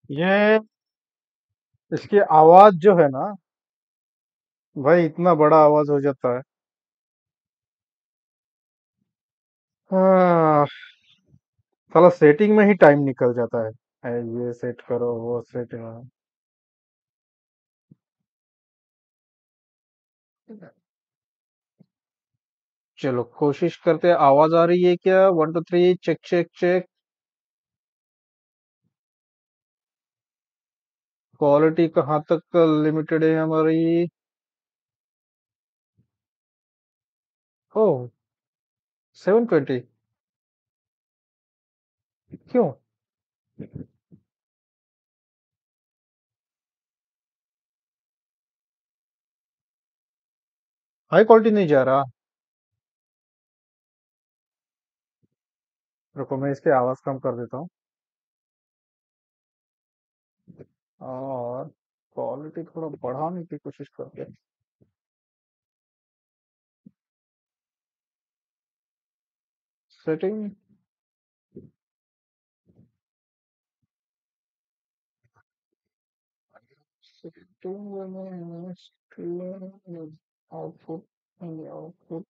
ये इसकी आवाज जो है ना भाई, इतना बड़ा आवाज हो जाता है। हाँ, साला सेटिंग में ही टाइम निकल जाता है। ये सेट करो, वो सेट। चलो कोशिश करते हैं। आवाज आ रही है क्या? 1 2 3, चेक चेक चेक। क्वालिटी कहाँ तक लिमिटेड है हमारी? ओ, 720। क्यों? हाई क्वालिटी नहीं जा रहा? रुको, मैं इसकी आवाज कम कर देता हूँ। और क्वालिटी थोड़ा बढ़ाने की कोशिश करते हैं। सेटिंग। सेटिंग में आउटपुट, आउटपुट।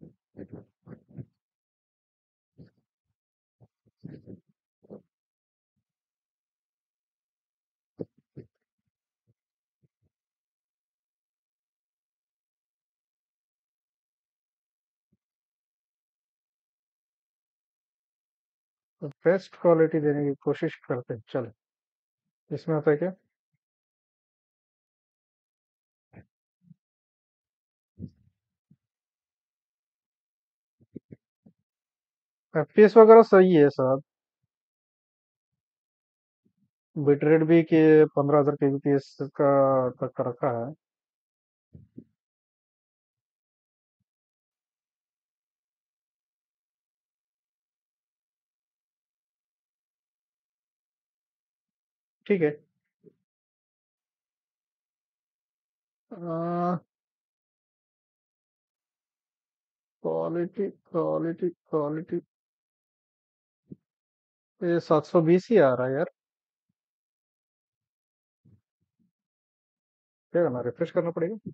बेस्ट क्वालिटी देने की कोशिश करते हैं। चलो, इसमें होता है क्या? एफपीएस वगैरह सही है सब। बिटरेट भी के 15,000 केबीपीएस का तक रखा है। ठीक है। Quality quality quality. ये 720 ही आ रहा है यार। क्या करना, रिफ्रेश करना पड़ेगा।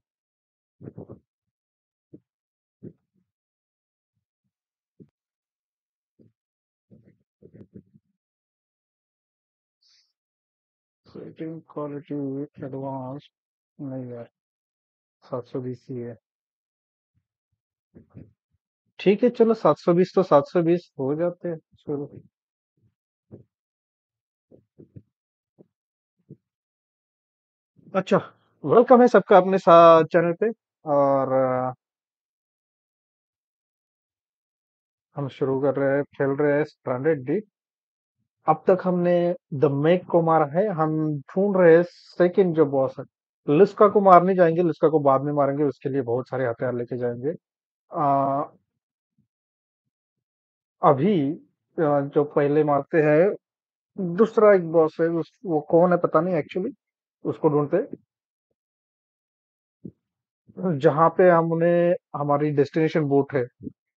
Setting quality advance. नहीं यार, 720 ही है। ठीक है, चलो 720 तो 720 हो जाते हैं। चलो। अच्छा, वेलकम है सबका अपने साथ चैनल पे। और हम शुरू कर रहे हैं, खेल रहे हैं स्ट्रैंडेड डी। अब तक हमने द मेक को मारा है। हम ढूंढ रहे हैं सेकंड जो बॉस है। लिस्का को मारने जाएंगे, लिस्का को बाद में मारेंगे, उसके लिए बहुत सारे हथियार लेके जाएंगे। आ, अभी जो पहले मारते हैं, दूसरा एक बॉस है, वो कौन है पता नहीं एक्चुअली। उसको ढूंढते हैं। जहाँ पे हमने हमारी डेस्टिनेशन बोट है,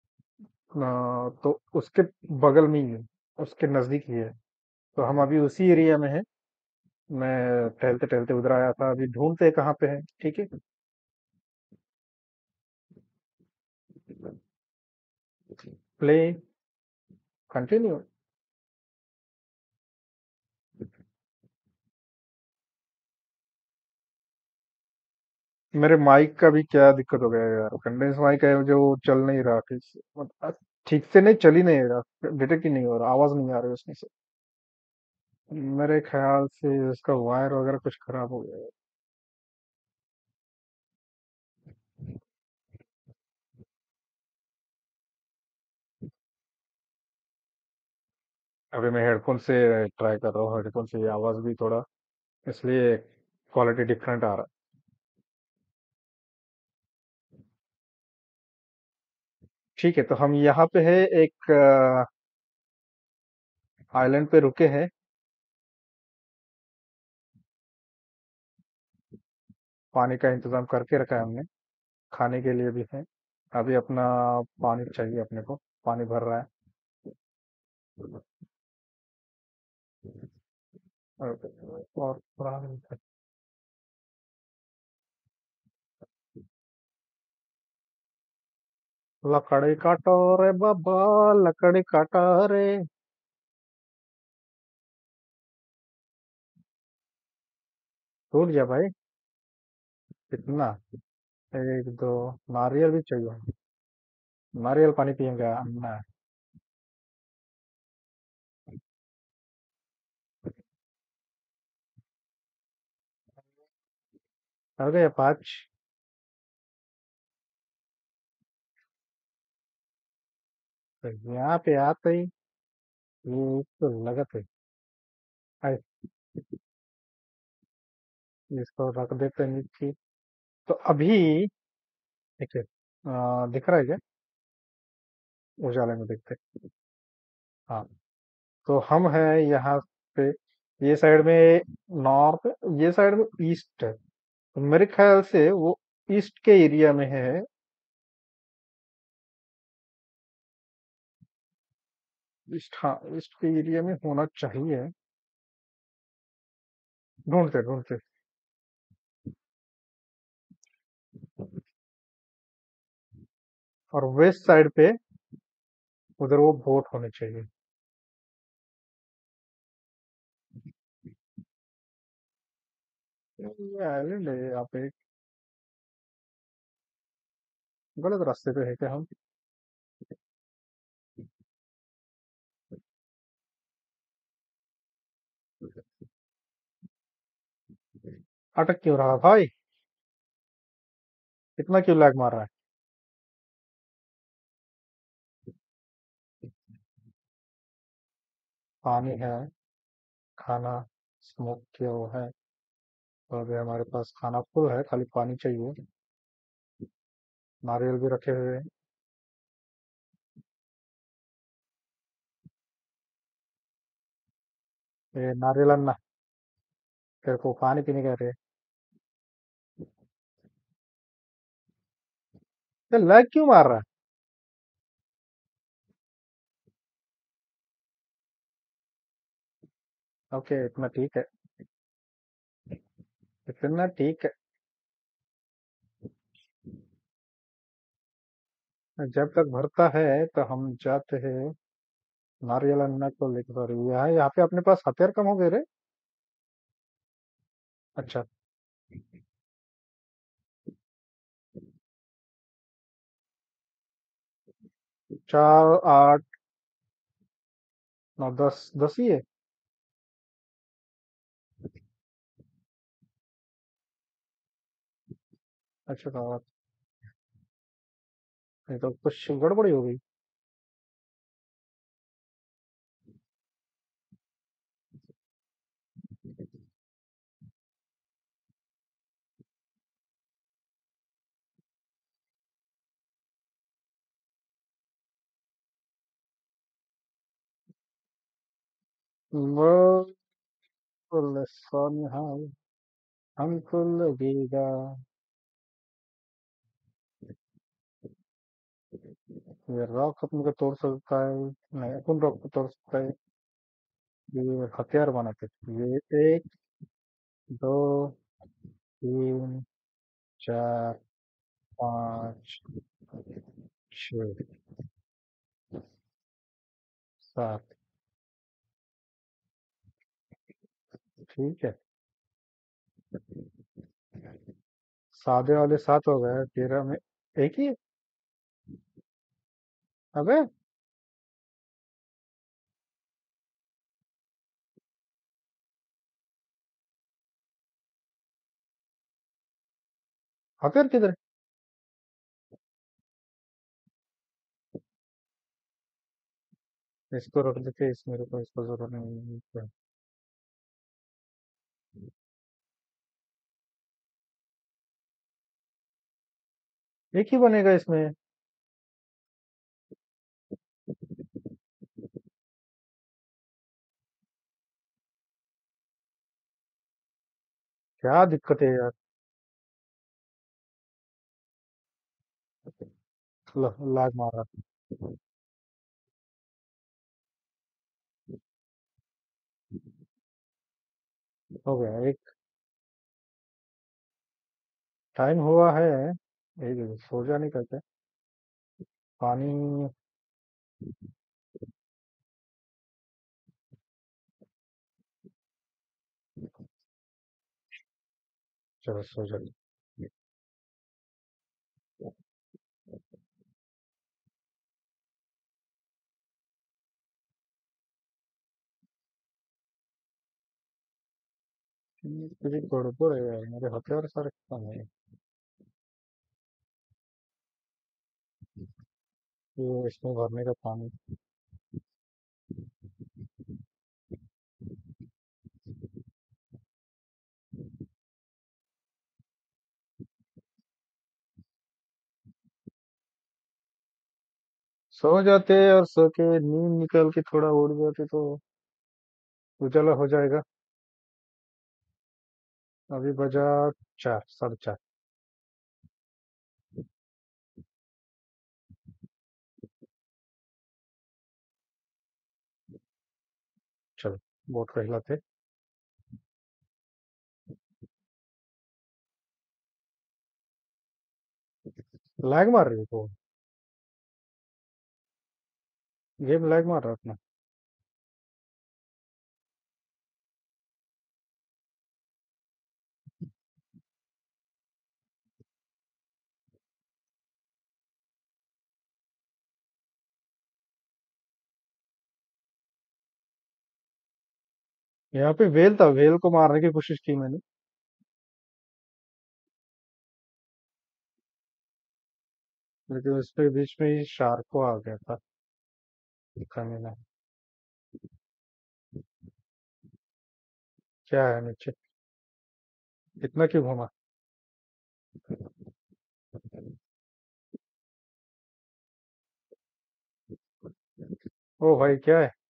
तो उसके बगल में ही है, उसके नजदीक ही है। तो हम अभी उसी एरिया में है। मैं टहलते टहलते उधर आया था, अभी ढूंढते हैं कहाँ पे है। ठीक है। Play, continue. मेरे माइक का भी क्या दिक्कत हो गया है यार, कंडेंस माइक है जो चल नहीं रहा ठीक से। ठीक से नहीं, चल ही नहीं रहा, डिटेक्ट ही नहीं हो रहा, आवाज नहीं आ रही उसमें से। मेरे ख्याल से इसका वायर वगैरह कुछ खराब हो गया है। अभी मैं हेडफोन से ट्राई कर रहा हूँ, हेडफोन से आवाज भी थोड़ा, इसलिए क्वालिटी डिफरेंट आ रहा है। ठीक है, तो हम यहाँ पे है, एक आइलैंड पे रुके हैं। पानी का इंतजाम करके रखा है हमने, खाने के लिए भी है। अभी अपना पानी चाहिए अपने को, पानी भर रहा है। और पुराने लकड़ी काटो रे बाबा, लकड़ी काटा रे। टूट गया भाई। कितना? एक दो। नारियल भी चाहिए। नारियल पानी पियेंगे अन्ना। हो गए 5। तो यहाँ पे आते ही ये तो लगत है। आई, इसको रख देते हैं नीचे। तो अभी देखिए, दिख रहा है क्या? उजाले में दिखते। हाँ। तो हम हैं यहाँ पे, ये साइड में नॉर्थ, ये साइड में ईस्ट है। तो मेरे ख्याल से वो ईस्ट के एरिया में है। ईस्ट, हाँ, ईस्ट के एरिया में होना चाहिए। ढूंढते ढूंढते। और वेस्ट साइड पे उधर वो बोट होने चाहिए। ये आइलैंड है यहाँ पे। गलत रास्ते पे है क्या हम? अटक क्यों रहा भाई? इतना क्यों लैग मार रहा है? पानी है, खाना स्मोक किया हुआ है। तो अभी हमारे पास खाना फुल है, खाली पानी चाहिए। नारियल भी रखे हुए हैं। ये नारियल अन्ना, तेरे को पानी पीने कह रहे हैं। ये लैग क्यों मार रहा है? ओके, इतना ठीक है। इतना ठीक है। जब तक भरता है तो हम जाते हैं नारियल अन्ना को लेकर। यहाँ पे अपने पास हथियार कम हो गए रे। अच्छा। 4, 8, 9, 10, 10 ही है। अच्छा, तो ये तो कुछ गड़बड़ी हो गई। वो somehow हमको लगेगा। ये रॉक अपन को तोड़ सकता है। नहीं, अपन रॉक को तोड़ सकता है। ये हथियार बनाते हैं। ये 1, 2, 3, 4, 5, 6, 7। ठीक है। सादे वाले 7 हो गए, 13 में एक ही है। अबे, हथियार किधर है? इसको रख देते, इस मेरे को इसको जरूरत नहीं है। एक ही बनेगा इसमें। क्या दिक्कत है यार? लाग मार रहा। हो गया एक। टाइम हुआ है। एक सो जा नहीं करते। पानी। चलो सो जा। कुछ गड़बड़ है यार, मेरे हथियार सारे खत्म है। ये इसमें भरने का पानी। सो जाते और सो के नींद निकल के थोड़ा उड़ जाते तो उजाला हो जाएगा। अभी बजा 4, 4:30। चलो। बोट कहलाते। लैग मार रही है तो। गेम लैग मार रहा है अपना। यहाँ पे वेल था, वेल को मारने की कोशिश की मैंने। लेकिन उसके बीच में ही शार्क को आ गया था। दिखा मैंने। क्या है नीचे? इतना क्यों घुमा? ओ भाई क्या है?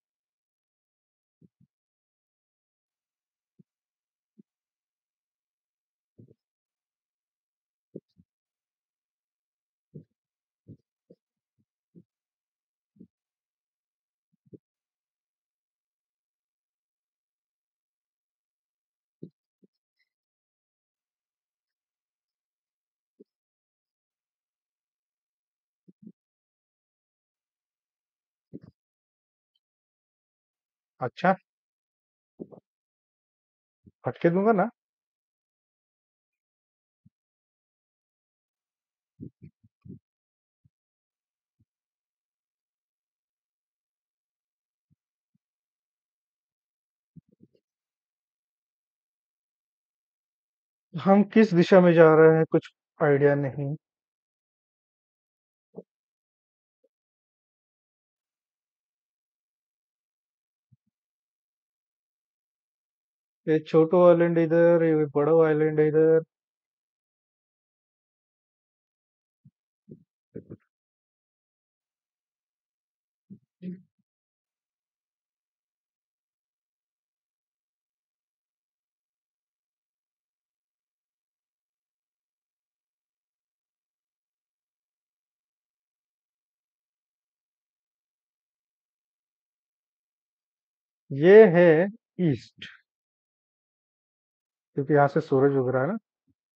अच्छा। फटके दूंगा ना। हम किस दिशा में जा रहे हैं कुछ आइडिया नहीं। ये छोटो आइलैंड इधर, ये बड़ो आइलैंड इधर। ये है ईस्ट, क्योंकि यहाँ से सूरज उग रहा है ना।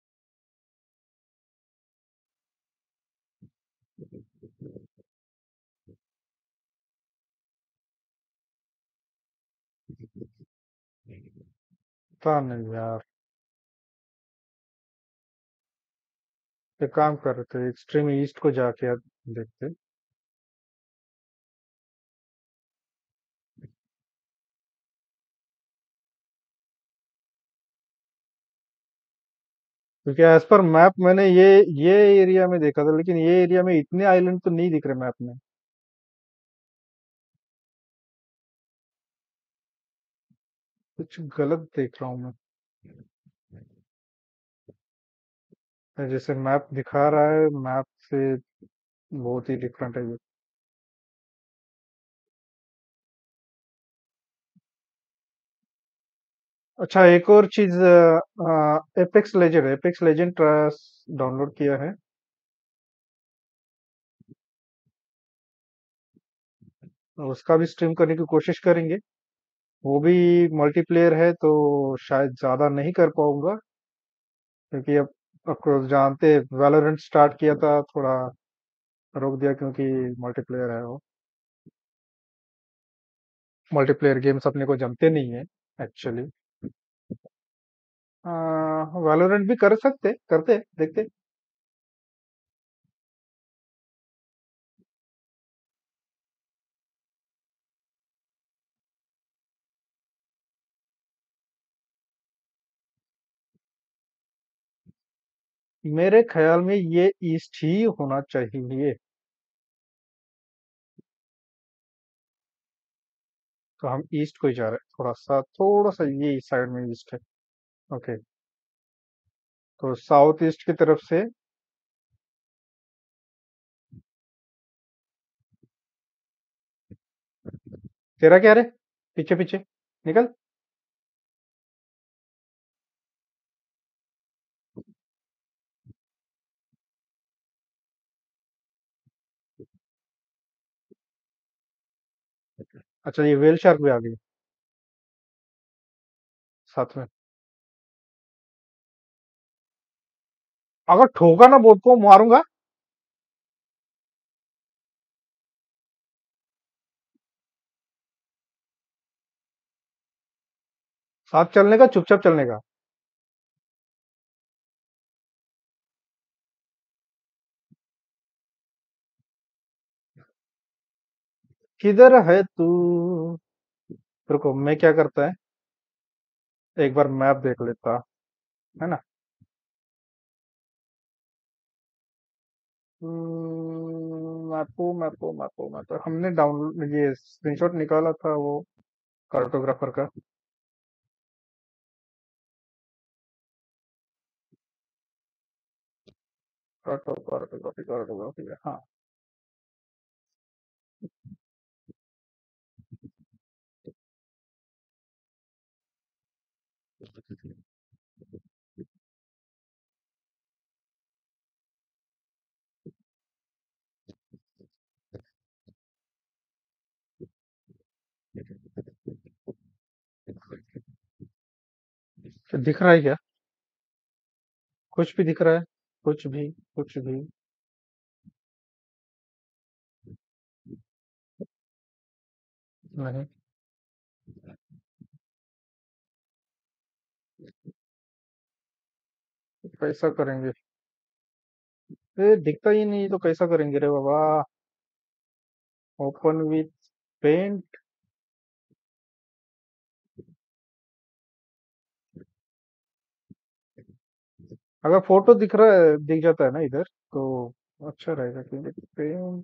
पता नहीं यार। एक काम कर रहे थे, एक्सट्रीम ईस्ट को जाके यार देखते। क्योंकि एज पर मैप मैंने ये एरिया में देखा था, लेकिन ये एरिया में इतने आइलैंड तो नहीं दिख रहे मैप में। कुछ गलत देख रहा हूँ मैं। जैसे मैप दिखा रहा है, मैप से बहुत ही डिफरेंट है ये। अच्छा, एक और चीज। एपेक्स लेजेंड डाउनलोड किया है। उसका भी स्ट्रीम करने की कोशिश करेंगे। वो भी मल्टीप्लेयर है तो शायद ज्यादा नहीं कर पाऊंगा, क्योंकि अब आपको जानते, वैलोरेंट स्टार्ट किया था, थोड़ा रोक दिया क्योंकि मल्टीप्लेयर है वो। मल्टीप्लेयर गेम्स अपने को जमते नहीं है एक्चुअली। वैलोरेंट भी कर सकते, करते देखते। मेरे ख्याल में ये ईस्ट ही होना चाहिए। तो हम ईस्ट को ही जा रहे हैं, थोड़ा सा ये इस साइड में ईस्ट है। ओके। तो साउथ ईस्ट की तरफ से। तेरा क्या रे? पीछे पीछे निकल। अच्छा, ये वेल शार्क भी आ गई साथ में। अगर ठोका ना बोट को मारूंगा। साथ चलने का, चुपचाप चलने का। किधर है तू? रुको, मैं क्या करता है, एक बार मैप देख लेता, है ना। मैपो हमने डाउनलोड ये स्क्रीनशॉट निकाला था वो कार्टोग्राफर का। कार्टोग्राफी, हाँ। दिख रहा है क्या? कुछ भी दिख रहा है? कुछ भी, कुछ भी नहीं। कैसा करेंगे? दिखता ही नहीं तो कैसा करेंगे रे बाबा। Open with paint. अगर फोटो दिख रहा है, दिख जाता है ना इधर, तो अच्छा रहेगा, क्योंकि पेंट।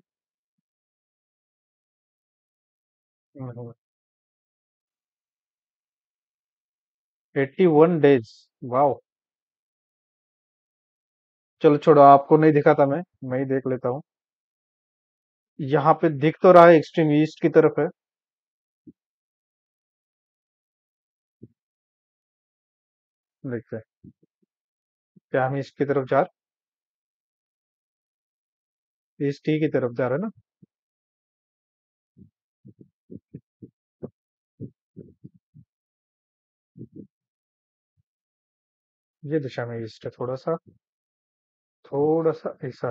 81 डेज। वाह। चलो छोड़ो, आपको नहीं दिखा था, मैं ही देख लेता हूँ। यहाँ पे दिख तो रहा है, एक्सट्रीम ईस्ट की तरफ है। देखते हैं। क्या हम ईस्ट की तरफ जा रहे, ईस्ट ही की तरफ जा रहे हैं ना? ये दिशा में ईस्ट है, थोड़ा सा ऐसा।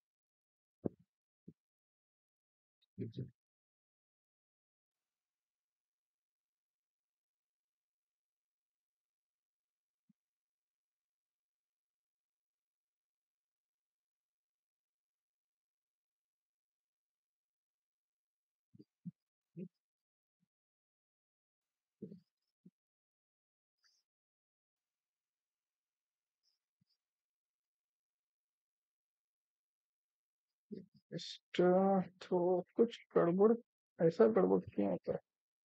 ईस्ट। तो कुछ गड़बड़, ऐसा गड़बड़ क्यों होता है?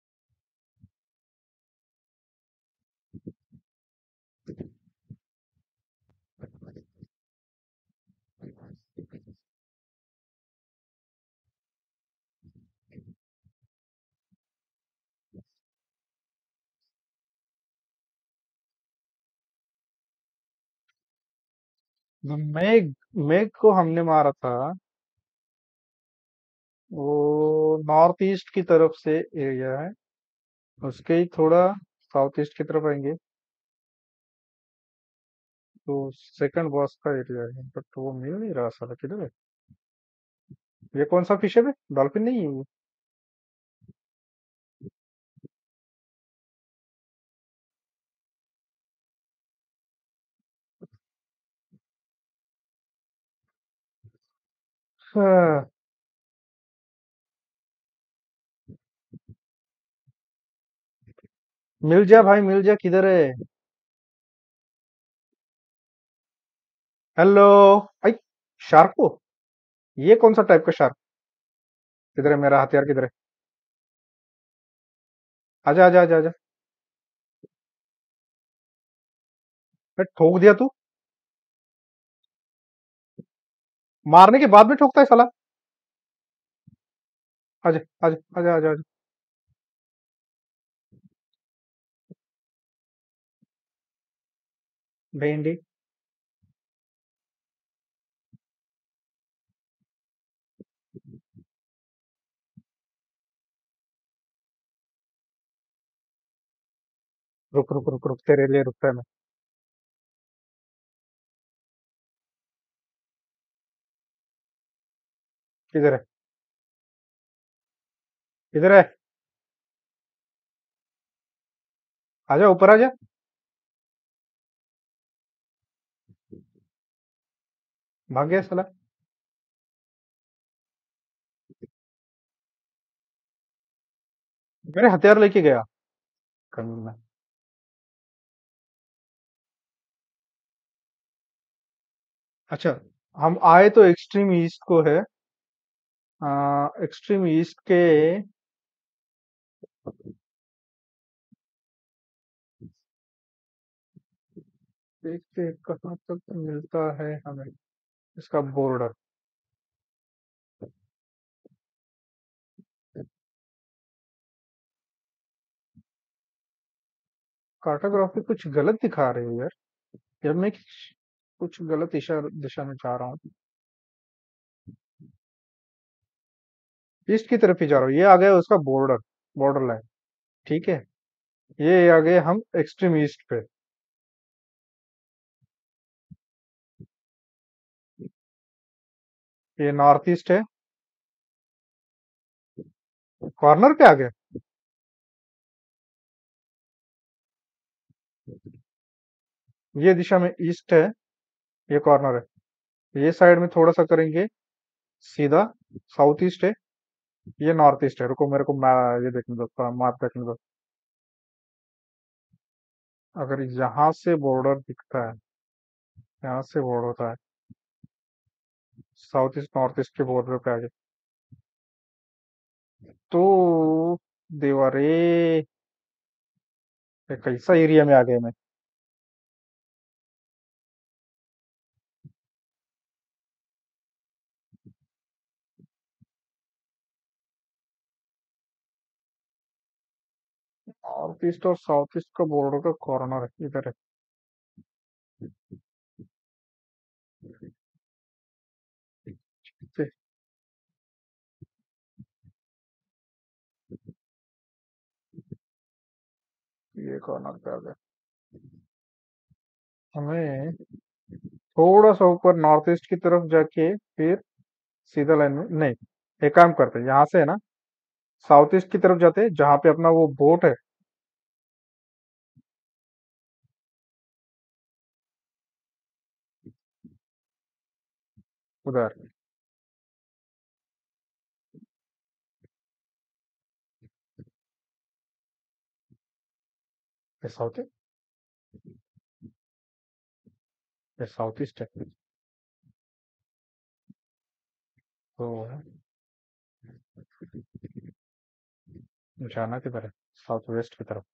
मेघ, मेघ को हमने मारा था, वो नॉर्थ ईस्ट की तरफ से एरिया है। उसके ही थोड़ा साउथ ईस्ट की तरफ आएंगे तो सेकंड बॉस का एरिया है, बट वो मिल नहीं रहा साला, किधर है? ये कौन सा फिश है बे? डॉल्फिन नहीं है वो? हाँ, मिल जा भाई, मिल जा, किधर है? हेलो। आई, शार्क को? ये कौन सा टाइप का शार्क? किधर है मेरा हथियार, किधर है? आजा आजा आजा आजा। अरे ठोक दिया तू। मारने के बाद में ठोकता है साला। आजा आजा आजा आजा आजा। भिंडी। रुक रुक रुक रुक, तेरे लिए रुकता है मैं। किधर है? किधर है? आजा, ऊपर आजा। भाग गया साला। मेरे हथियार लेके गया। कमीना। अच्छा, हम आए तो एक्सट्रीम ईस्ट को है। एक्सट्रीम ईस्ट के। देखते हैं कहाँ तक मिलता है हमें इसका बॉर्डर। कार्टोग्राफी कुछ गलत दिखा रही है यार। यार मैं कुछ गलत दिशा दिशा में जा रहा हूँ। ईस्ट की तरफ ही जा रहा हूँ, ये आ गया उसका बॉर्डर। Border line. ठीक है। ये आ गए हम एक्सट्रीम ईस्ट पे। ये नॉर्थ ईस्ट है। कॉर्नर पे आ गए। ये दिशा में ईस्ट है। ये कॉर्नर है। ये साइड में थोड़ा सा करेंगे सीधा। साउथ ईस्ट है। ये नॉर्थ ईस्ट है। रुको मेरे को ये देखने दो, थोड़ा मैप देखने दो। अगर यहाँ से बॉर्डर दिखता है, यहाँ से बॉर्डर होता है, साउथ ईस्ट नॉर्थ ईस्ट के बॉर्डर पे आ गए तो देवरे, ये कैसा एरिया में आ गए मैं? नॉर्थ ईस्ट और साउथ ईस्ट का बॉर्डर का कॉर्नर है, इधर है। ठीक है, ये कॉर्नर पे आ गया। हमें थोड़ा सा ऊपर नॉर्थ ईस्ट की तरफ जाके फिर सीधा लाइन में नहीं, एक काम करते हैं, यहाँ से है ना, साउथ ईस्ट की तरफ जाते हैं जहाँ पे अपना वो बोट है। उधर। ये साउथ है। ये साउथ ईस्ट है। तो जाना किधर है? साउथ वेस्ट की तरफ।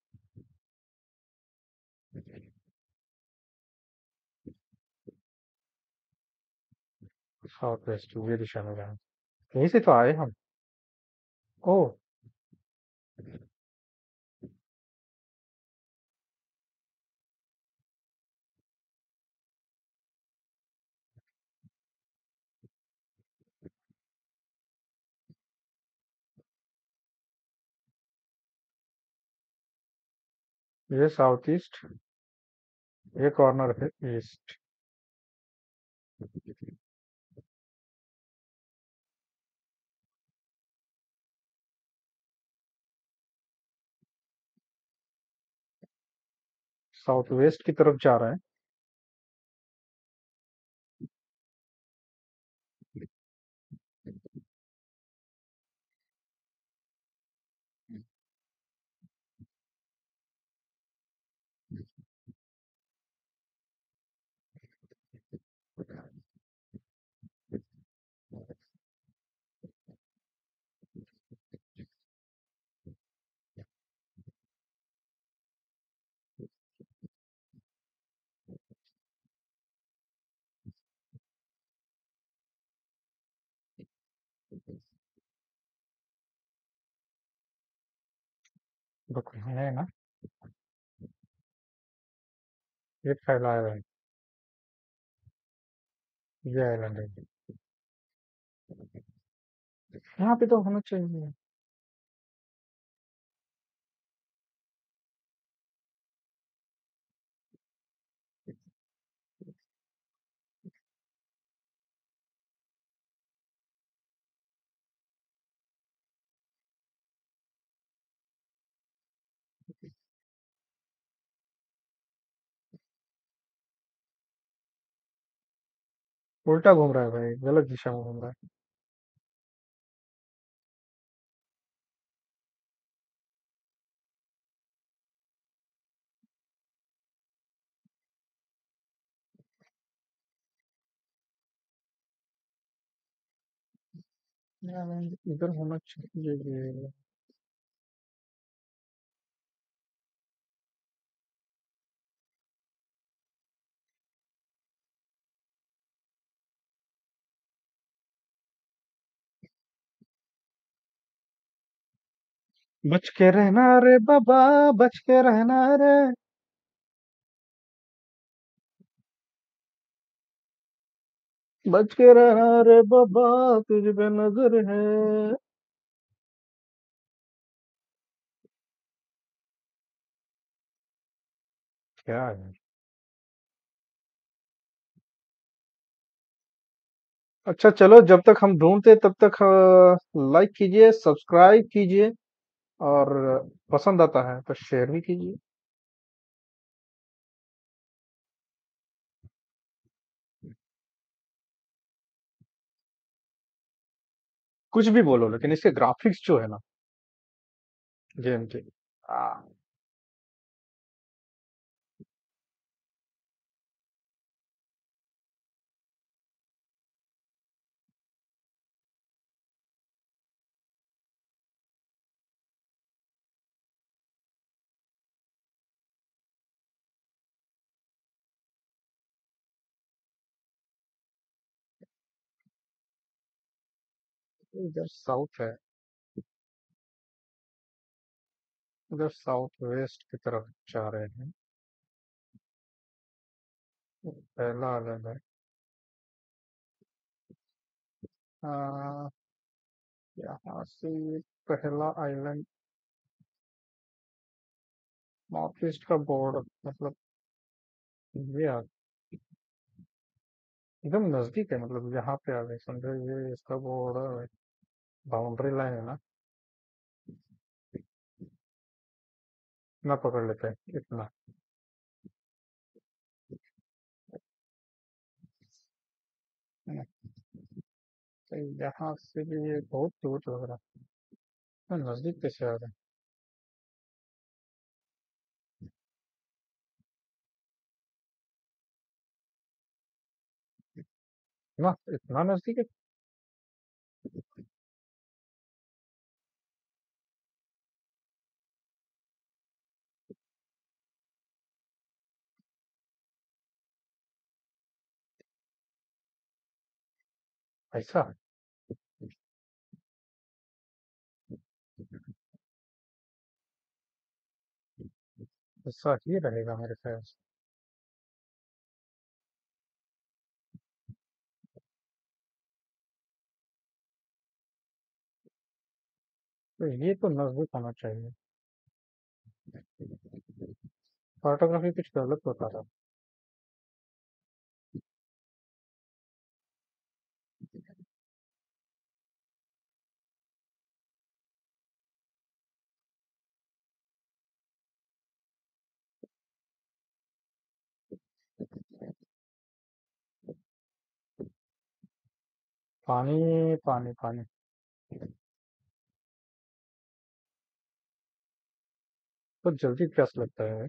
साउथ वेस्ट ये दिशा में जाना। यहीं से तो आए हम। ओ। ये साउथ ईस्ट, ये कॉर्नर है ईस्ट। साउथ वेस्ट की तरफ जा रहा है। देखो है ना, ये फैलाया हुआ है। ये आइलैंड है। यहाँ पे तो होना चाहिए। उल्टा घूम रहा है भाई, गलत दिशा में घूम रहा है। यार, इधर होना चाहिए ये। बच के रहना रे बाबा, बच के रहना रे। बच के रहना रे बाबा, तुझ पे नजर है। क्या है? अच्छा चलो, जब तक हम ढूंढते तब तक लाइक कीजिए, सब्सक्राइब कीजिए, और पसंद आता है तो शेयर भी कीजिए। कुछ भी बोलो, लेकिन इसके ग्राफिक्स जो है ना, गेम के, आ, इधर साउथ है, इधर साउथ वेस्ट की तरफ जा रहे हैं। पहला आइलैंड है। आ, यहाँ से ये पहला आइलैंड, नॉर्थ ईस्ट का बॉर्डर मतलब, ये एकदम नजदीक है, मतलब यहाँ पे आ गए समझो, ये इसका बॉर्डर, बाउंड्री लाइन है ना। इतना पकड़ लेते हैं, इतना। है ना? तो यहाँ से भी ये बहुत दूर लग रहा है, नजदीक कैसे आ रहा है ना, इतना नजदीक है। ऐसा, ऐसा ही रहेगा मेरे ख्याल से। तो ये तो नजदीक होना चाहिए। फोटोग्राफी कुछ गलत होता था। पानी, पानी, पानी। तो जल्दी प्यास लगता है।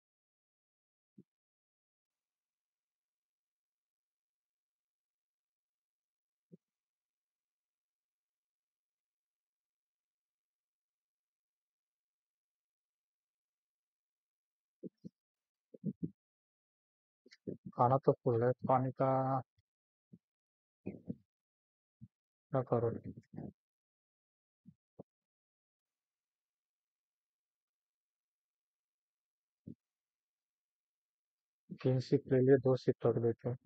खाना तो फुल है, पानी का क्या करो। 3 सिप ले लिए, 2 सिप रख देते हैं।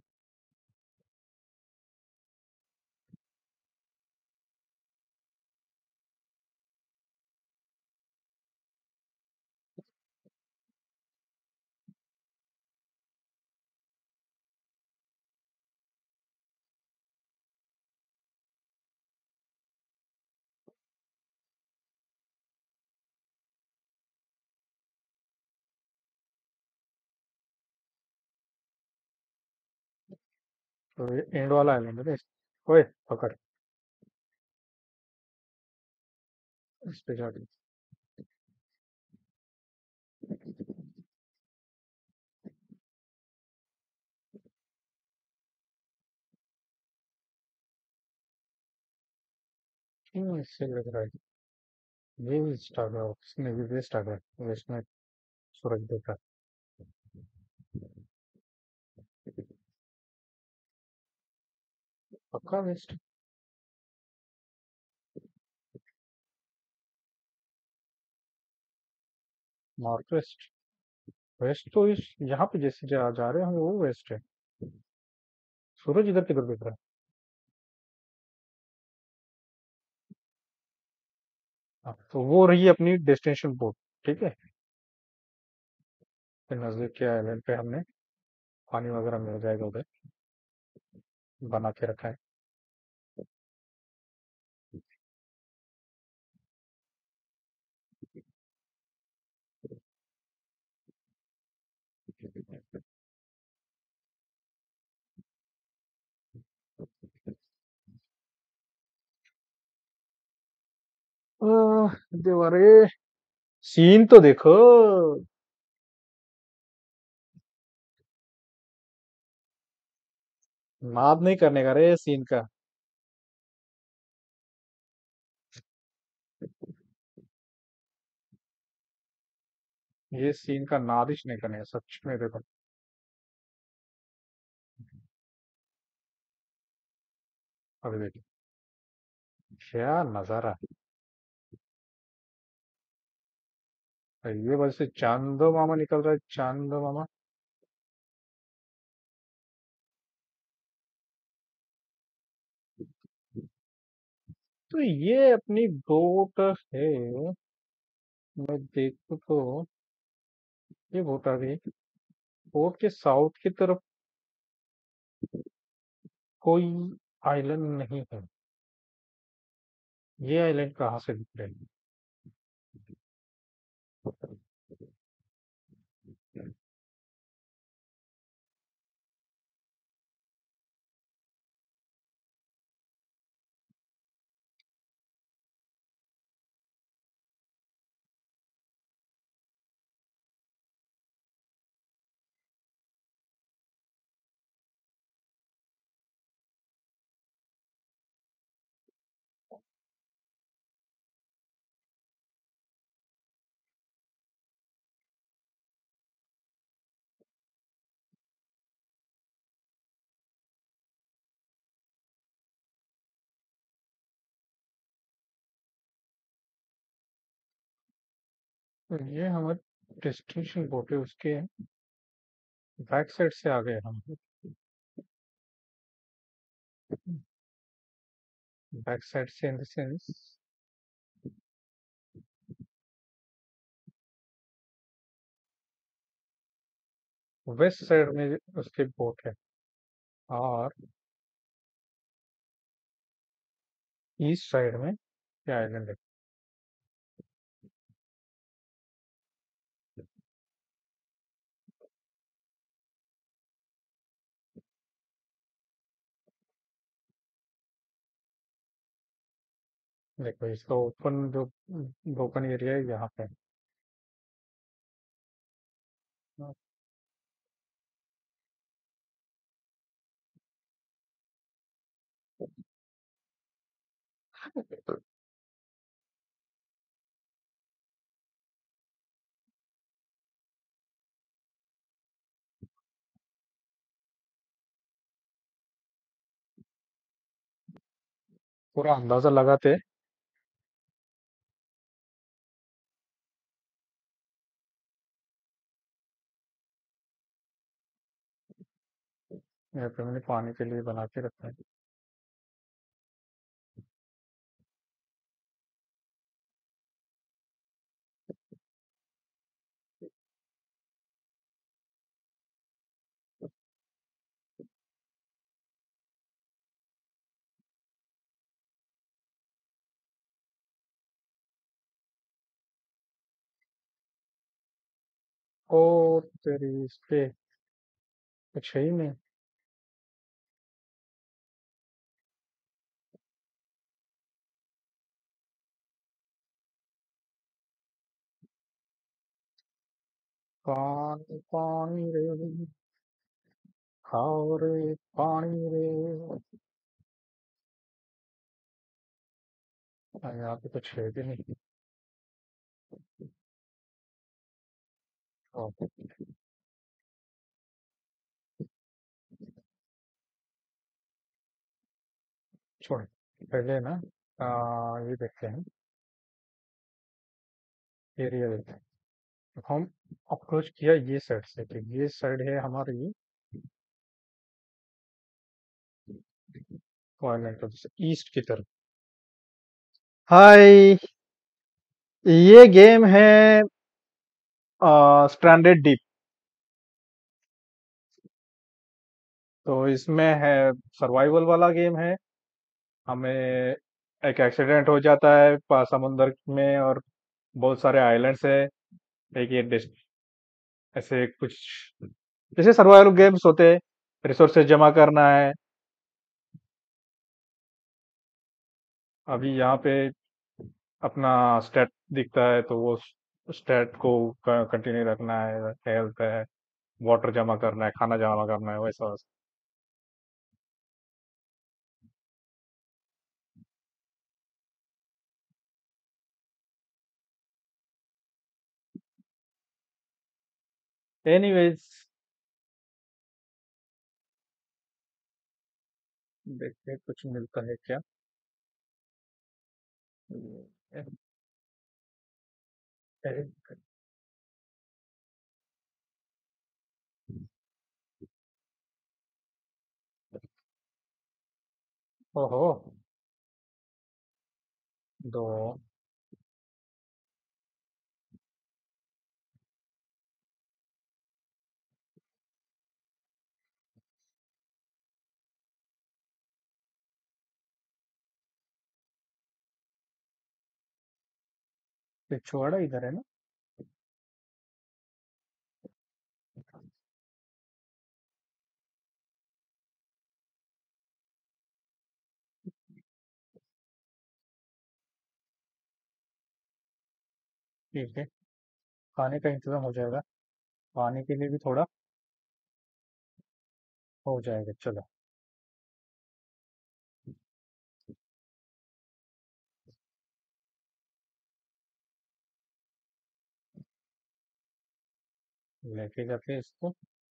तो ये एंड वाला आइलैंड है ना ओए, पकड़। इस पे जाके क्यों इससे लग रहा है। ये वेस्ट आ गया, उसमें भी वेस्ट आ गया, वेस्ट में सूरज देखा। पक्का वेस्ट। North west. वेस्ट तो इस यहाँ पे जैसे जा रहे हैं हम, वो वेस्ट है। सूरज इधर किधर दिख रहा है। हाँ, तो वो रही अपनी डेस्टिनेशन पोर्ट। ठीक है। फिर नजदीक के आइलैंड पे हमने पानी वगैरह मिल जाएगा उधर, बना के रखा है। देवारे, सीन तो देखो। नाद नहीं करने का रे सीन का। ये सीन का नादिश नहीं करने का, सच में देखो। अभी देखो, क्या नजारा है। ये वजह से चांदो मामा निकल रहा है, चांदो मामा। तो ये अपनी बोट है। मैं देखूं तो ये बोट आ गई। बोट के साउथ की तरफ कोई आइलैंड नहीं है। ये आइलैंड कहाँ से दिख रहे हैं। तो ये हमारे डेस्टिनेशन बोट है, उसके बैक साइड से आ गए हम। बैक साइड से in the sense, west side में उसके बोट है। और ईस्ट साइड में क्या आइलैंड है? देखो इसका ओपन जो ओपन एरिया है यहाँ पे। पूरा अंदाजा लगाते। यहाँ पे मैंने पानी के लिए बना के रखा है। ओ तेरी इस पे कुछ है ही नहीं। पानी पानी रे, खाओ रे पानी रे। यहाँ पे कुछ है भी नहीं। ओ, छोड़। पहले ना ये देखते हैं। एरिया देखते हैं। तो हम अप्रोच किया ये साइड से, तो ये साइड है हमारी वायलेंट ईस्ट की तरफ। हाय। ये गेम है स्ट्रैंडेड डीप। तो इसमें है सर्वाइवल वाला गेम है। हमें एक एक्सीडेंट हो जाता है समुंदर में, और बहुत सारे आइलैंड्स है। एक ये ऐसे कुछ जैसे सर्वाइवल गेम्स होते हैं। रिसोर्सेज जमा करना है। अभी यहाँ पे अपना स्टेट दिखता है, तो वो स्टेट को कंटिन्यू रखना है। हेल्थ है, वाटर जमा करना है, खाना जमा करना है, वैसा वैसा। एनीवेज, देखते हैं कुछ मिलता है क्या। ओहो। दो। पिछवाड़ा इधर है ना? ठीक है। खाने का इंतजाम हो जाएगा। पानी के लिए भी थोड़ा हो जाएगा, चलो। लेके जाते हैं इसको।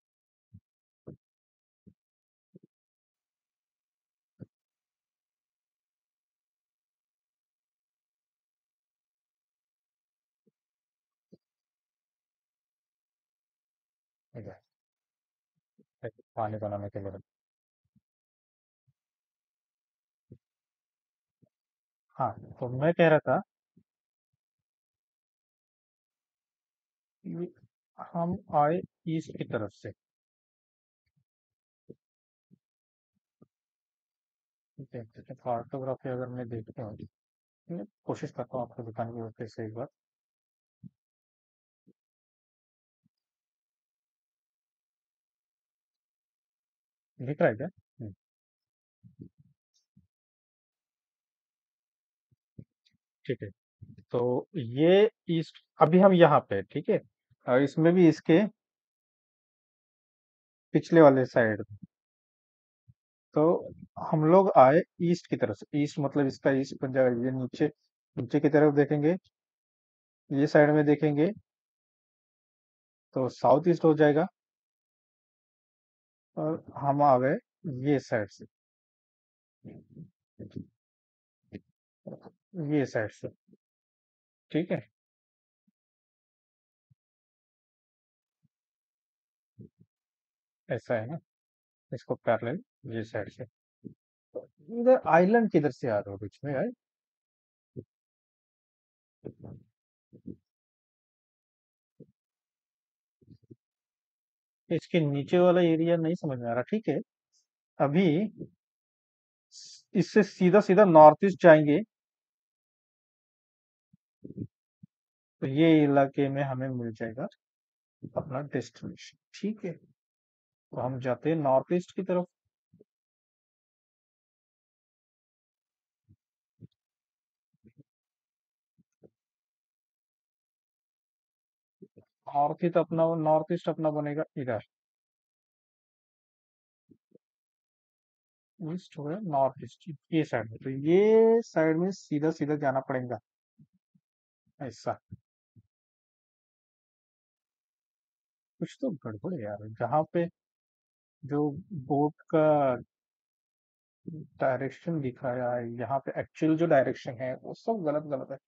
इधर एक पानी बनाने के लिए। हाँ, तो मैं कह रहा था कि हम आए ईस्ट की तरफ से। देखते हैं कार्टोग्राफी अगर मैं देखता हूँ, मैं कोशिश करता हूँ आपको दिखाने की फिर से एक बार। दिख रहा है क्या? ठीक है। तो ये ईस्ट, अभी हम यहाँ पे हैं, ठीक है। इसमें भी इसके पिछले वाले साइड, तो हम लोग आए ईस्ट की तरफ से। ईस्ट मतलब इसका ईस्ट बन जाएगा, ये नीचे नीचे की तरफ देखेंगे, ये साइड में देखेंगे तो साउथ ईस्ट हो जाएगा। और हम आ गए ये साइड से, ये साइड से, ठीक है। ऐसा है ना, इसको पैरेलल ये साइड से। तो इधर आइलैंड किधर से आ रहा हो बीच में यार? इसके नीचे वाला एरिया नहीं समझ में आ रहा, ठीक है। अभी इससे सीधा सीधा नॉर्थ ईस्ट जाएंगे, तो ये इलाके में हमें मिल जाएगा अपना डेस्टिनेशन, ठीक है। तो हम जाते हैं नॉर्थ ईस्ट की तरफ। नॉर्थ ईस्ट अपना, नॉर्थ ईस्ट अपना बनेगा इधर, ईस्ट हो गया नॉर्थ ईस्ट, ये साइड में। तो ये साइड में सीधा सीधा जाना पड़ेगा, ऐसा। कुछ तो गड़बड़ है यार, जहाँ पे जो बोट का डायरेक्शन दिखाया है, यहाँ पे एक्चुअल जो डायरेक्शन है वो सब गलत गलत है।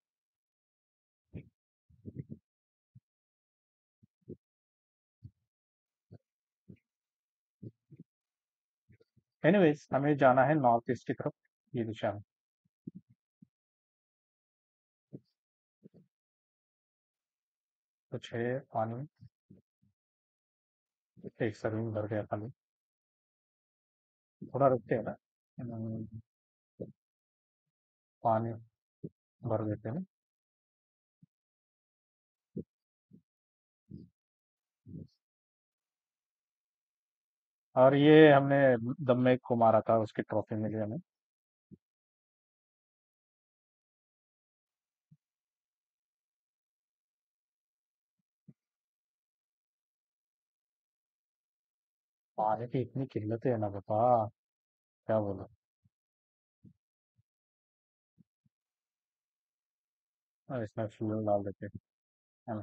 एनीवेज, हमें जाना है नॉर्थ ईस्ट की तरफ, ये दिशा में। कुछ है पानी, एक सर्विंग भर गया खाली। थोड़ा रुकते हैं ना, पानी भर देते हैं ना। और ये हमने दम्मे को मारा था, उसकी ट्रॉफी मिली हमें। पानी की इतनी किल्लत है ना बता, क्या बोला। और इसमें फ्यूल डाल देते हैं,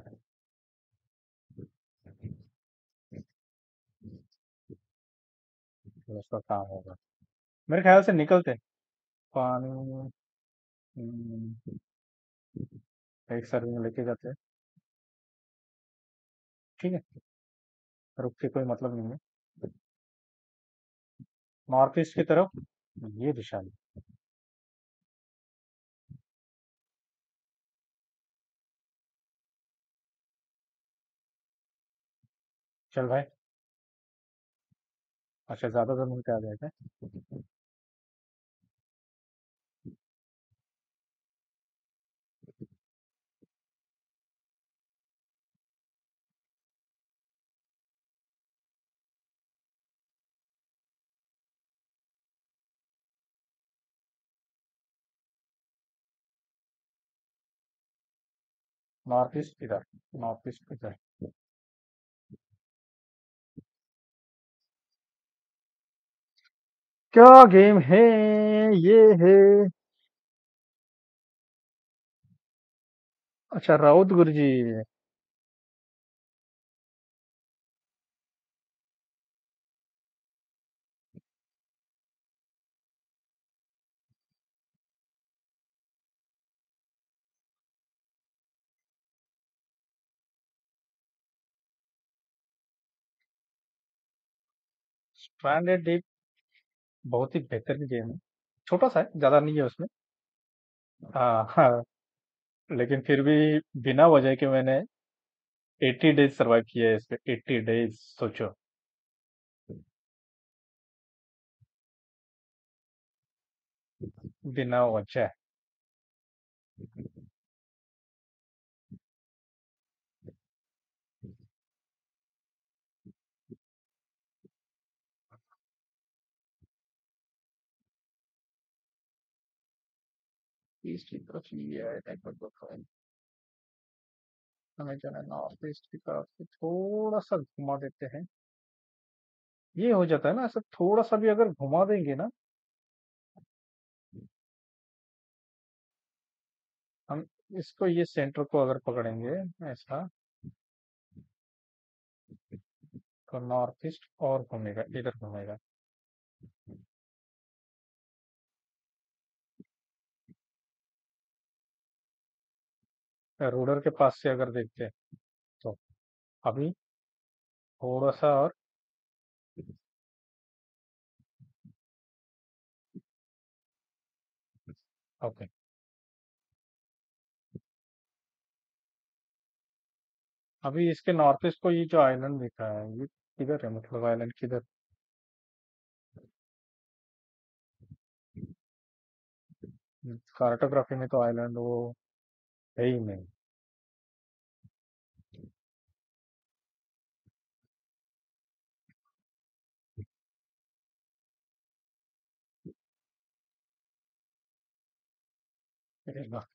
तो उसका काम होगा। मेरे ख्याल से निकलते हैं। पानी, एक सर्विंग लेके जाते हैं, ठीक है। रुक के कोई मतलब नहीं है। नॉर्थ ईस्ट की तरफ, ये दिशा में। चल भाई। अच्छा, ज्यादा दूर मिलते आ जाएगा। नॉर्थ ईस्ट इधर, नॉर्थ ईस्ट इधर। क्या गेम है ये? है, अच्छा राउत गुरुजी। स्ट्रैंडेड डीप बहुत ही बेहतरीन गेम है। छोटा सा है, ज्यादा नहीं है उसमें। हाँ हाँ। लेकिन फिर भी बिना वजह के मैंने 80 डेज सरवाइव किया है इस पे, 80 डेज, सोचो। बिना वजह। ईस्ट की तरफ ये है नेटवर्क प्रोफाइल। हमें जो है नॉर्थ ईस्ट की तरफ से थोड़ा सा घुमा देते हैं। ये हो जाता है ना, ऐसा थोड़ा सा भी अगर घुमा देंगे ना, हम इसको, ये सेंटर को अगर पकड़ेंगे ऐसा, तो नॉर्थ ईस्ट और घूमेगा, इधर घूमेगा। रूडर के पास से अगर देखते हैं तो अभी थोड़ा सा और। ओके। अभी इसके नॉर्थ ईस्ट को ये जो आइलैंड दिखा है, ये किधर है, मतलब आइलैंड किधर? कार्टोग्राफी में तो आइलैंड वो है ही नहीं। रहेगा।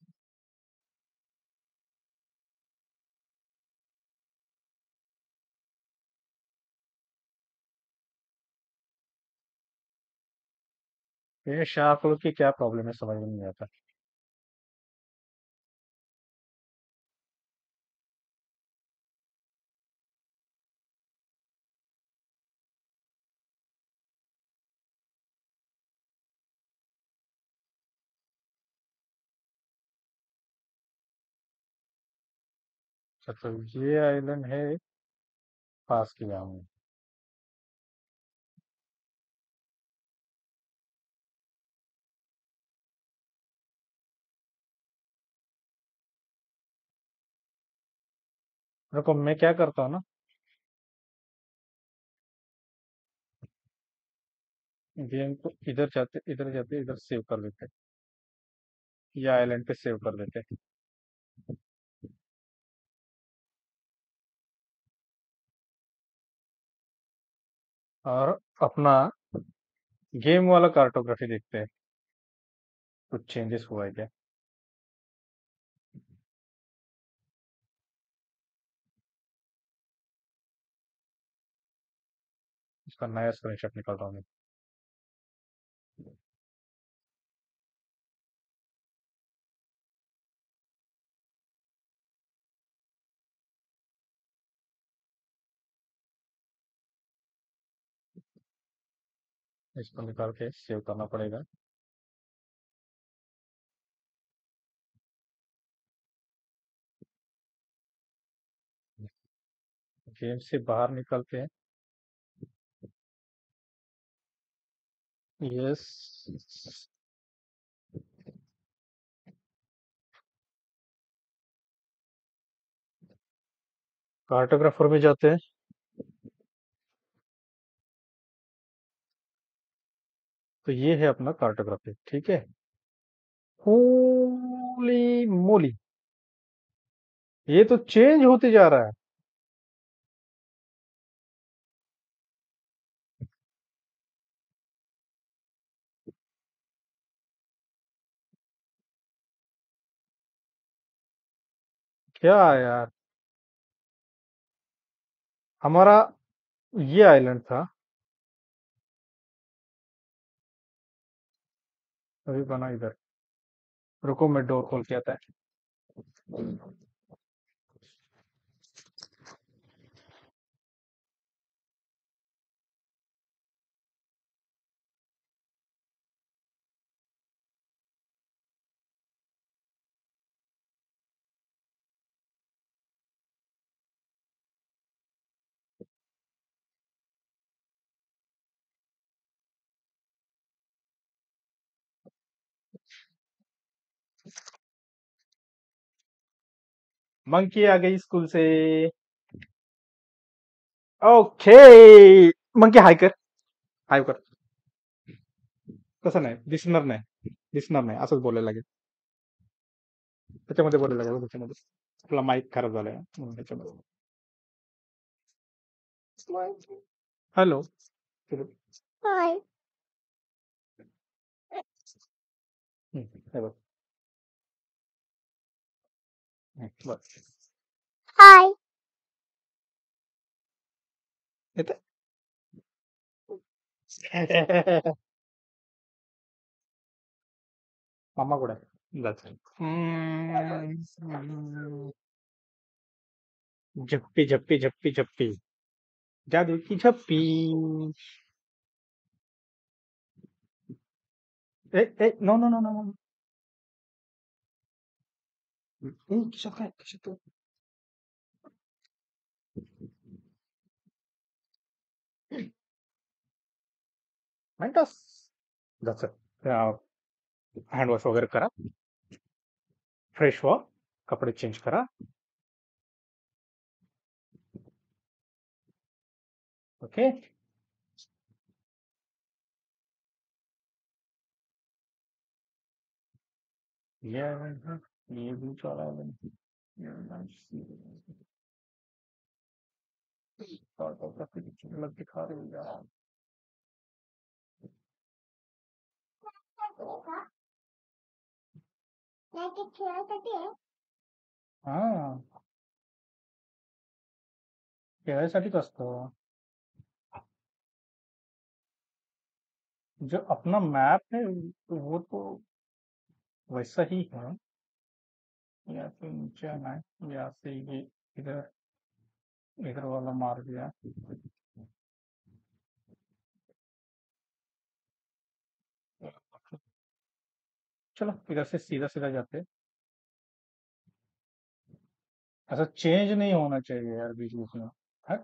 ये शार्क लोग की क्या प्रॉब्लम है, समझ में नहीं आता। अच्छा, तो ये आइलैंड है पास की में। रुको, मैं क्या करता हूँ ना, गेम को इधर जाते इधर सेव कर लेते हैं, ये आइलैंड पे सेव कर देते हैं। और अपना गेम वाला कार्टोग्राफी देखते हैं, कुछ चेंजेस हुआ है क्या। इसका नया स्क्रीनशॉट निकाल रहा हूँ मैं। इसको निकाल के सेव करना पड़ेगा। गेम से बाहर निकलते हैं। यस। कार्टोग्राफर में जाते हैं। तो ये है अपना कार्टोग्राफी, ठीक है। होली मोली, ये तो चेंज होते जा रहा है। क्या है यार, हमारा ये आइलैंड था, अभी बना इधर। रुको, मैं डोर खोल के आता है। मंकी आ गई स्कूल से। ओके। मंकी हाई कर, हाई कर। तसं नाही, दिसणार नाही असंच बोलायला लागेल. त्याच्यामध्ये बोलायला लागेल, त्याच्यामध्ये आपला माईक खराब झालाय म्हणून त्याच्यामध्ये. हॅलो. हाय. हे बघ. बघ. हाय. येते. मामा कुठे आहे? जायचं. झप्पी झप्पी झप्पी झप्पी, जादू की झप्पी. ए no no no no no. कशात काय कशात माहितस जायचं. हँड वॉश वगैरे करा, फ्रेश व्हा, कपडे चेंज करा. ओके. ये भी चला लग दिखा रही है यार. हा, खेळायसाठीच असतं. जो अपना मैप है वो तो वैसा ही है. यहाँ से नीचे आना है, यहाँ से ये इधर इधर वाला मार दिया. चलो इधर से सीधा सीधा जाते हैं. ऐसा चेंज नहीं होना चाहिए यार बीच बीच में. है?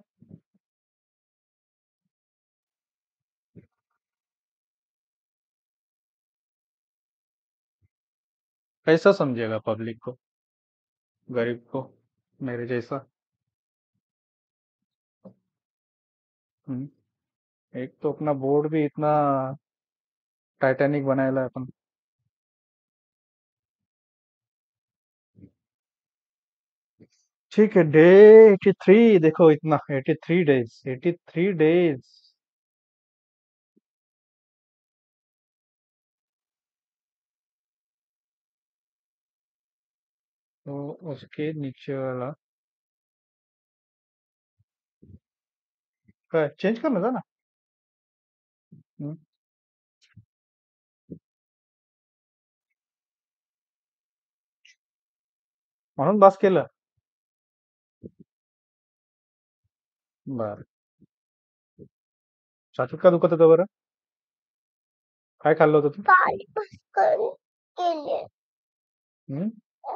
कैसा समझेगा पब्लिक को, गरीब को, मेरे जैसा. हम्म. एक तो अपना बोर्ड भी इतना टाइटैनिक बनाया है अपन. ठीक है, डे 83 देखो, इतना 83 डेज, 83 डेज. तो उसके नीचे वाला चेंज करना था ना. हम्म. म्हणून बस केलं. बर. छातीत का दुखत होतं बरं? काय खाल्लं होतं तू? हम्म?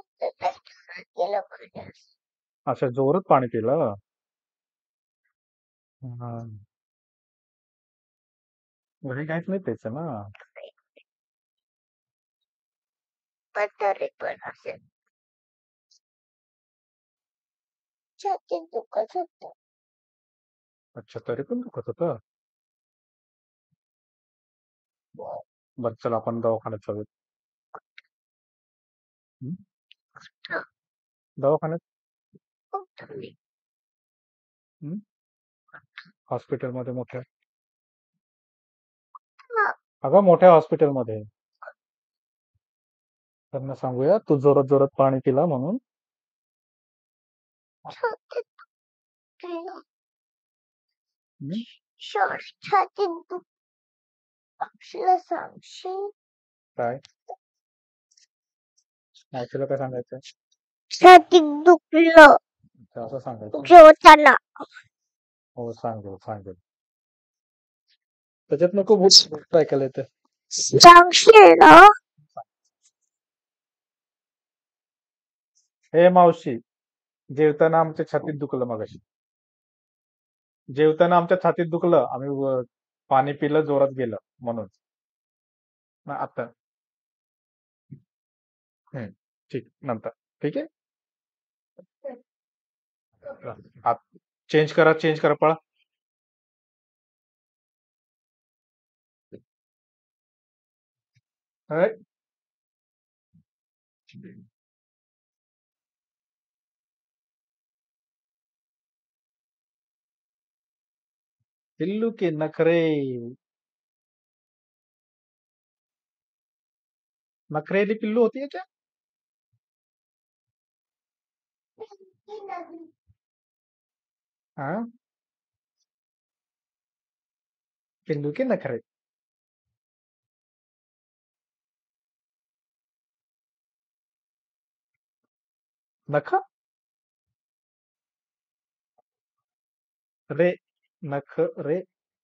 अच्छा, जोरात पाणी पिलं. हा. घरी काहीच नाही प्यायचं ना. अच्छा, तरी पण दुखत होतं. बरं चल आपण दवाखान्यात जाऊया. हम्म? दवाखान्यात. हम्म? हॉस्पिटलमध्ये मोठ्या. अगं मोठ्या हॉस्पिटलमध्ये. त्यांना सांगूया तू जोरात जोरात पाणी पिला म्हणून. हम्म? काय ऍक्च्युअली काय सांगायचं? छातीत दुखलं असं सांगायचं. जेवताना. हो सांगेल सांगेल. त्याच्यात नको भूत ऐकायला येतं. सांगशील ना. हे मावशी, जेवताना आमच्या छातीत दुखलं मगाशी. जेवताना आमच्या छातीत दुखलं, आम्ही पाणी पिलं, जोरात गेलं म्हणून. आता ठीक, नंतर. ठीक आहे. चेंज करा चेंज करा पळा. है। पिल्लू के नखरे। नखरेली पिल्लू होती है क्या? हाँ, पिल्लू के नखरे। नख रे। नख रे।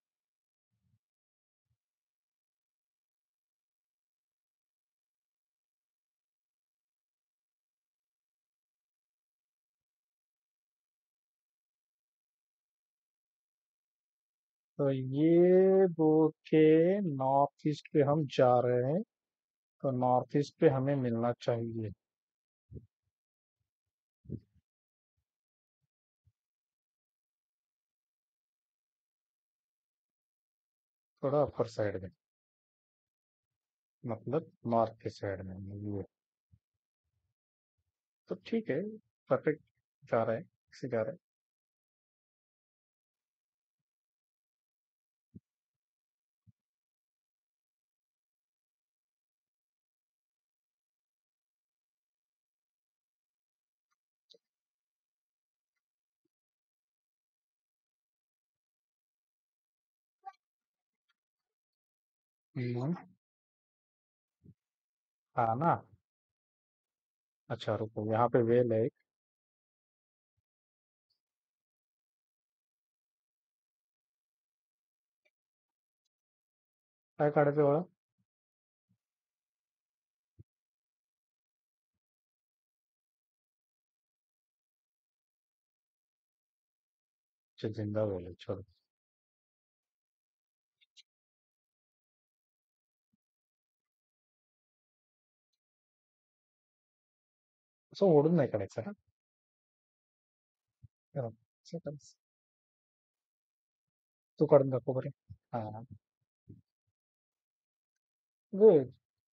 तो ये बोल के नॉर्थ ईस्ट पे हम जा रहे हैं, तो नॉर्थ ईस्ट पे हमें मिलना चाहिए। थोड़ा अपर साइड में, मतलब नॉर्थ के साइड में ये। तो ठीक है, परफेक्ट जा रहा है, इसे जा रहा है। हम्म, हाँ ना। अच्छा रुको, यहाँ पे वेल है एक। काय काढायचं बघा? अच्छा, जिंदा वेल है, छोड़ो। असं ओढून नाही काढायचं ना. करा. असं करायचं. तू काढून दाखव बरं. हा. गुड.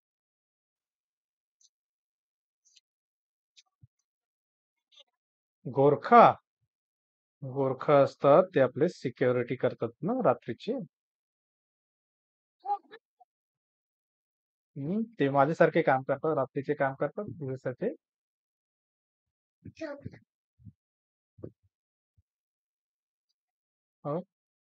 गोरखा. गोरखा असतात ते आपले सिक्युरिटी करतात ना रात्रीची. ते माझ्यासारखे काम करतात, रात्रीचे काम करतात दिवसाचे. हो.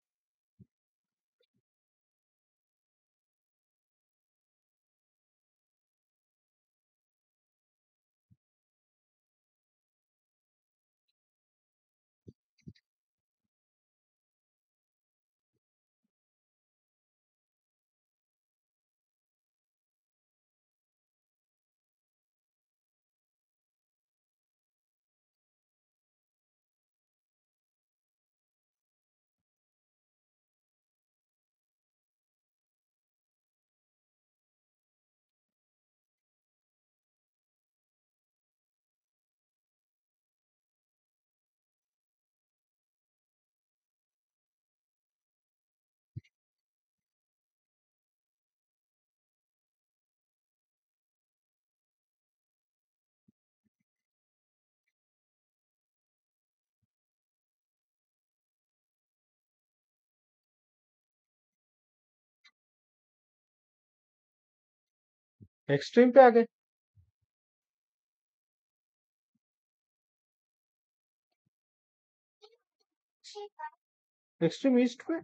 एक्सट्रीम पे आ गए। एक्सट्रीम ईस्ट पे।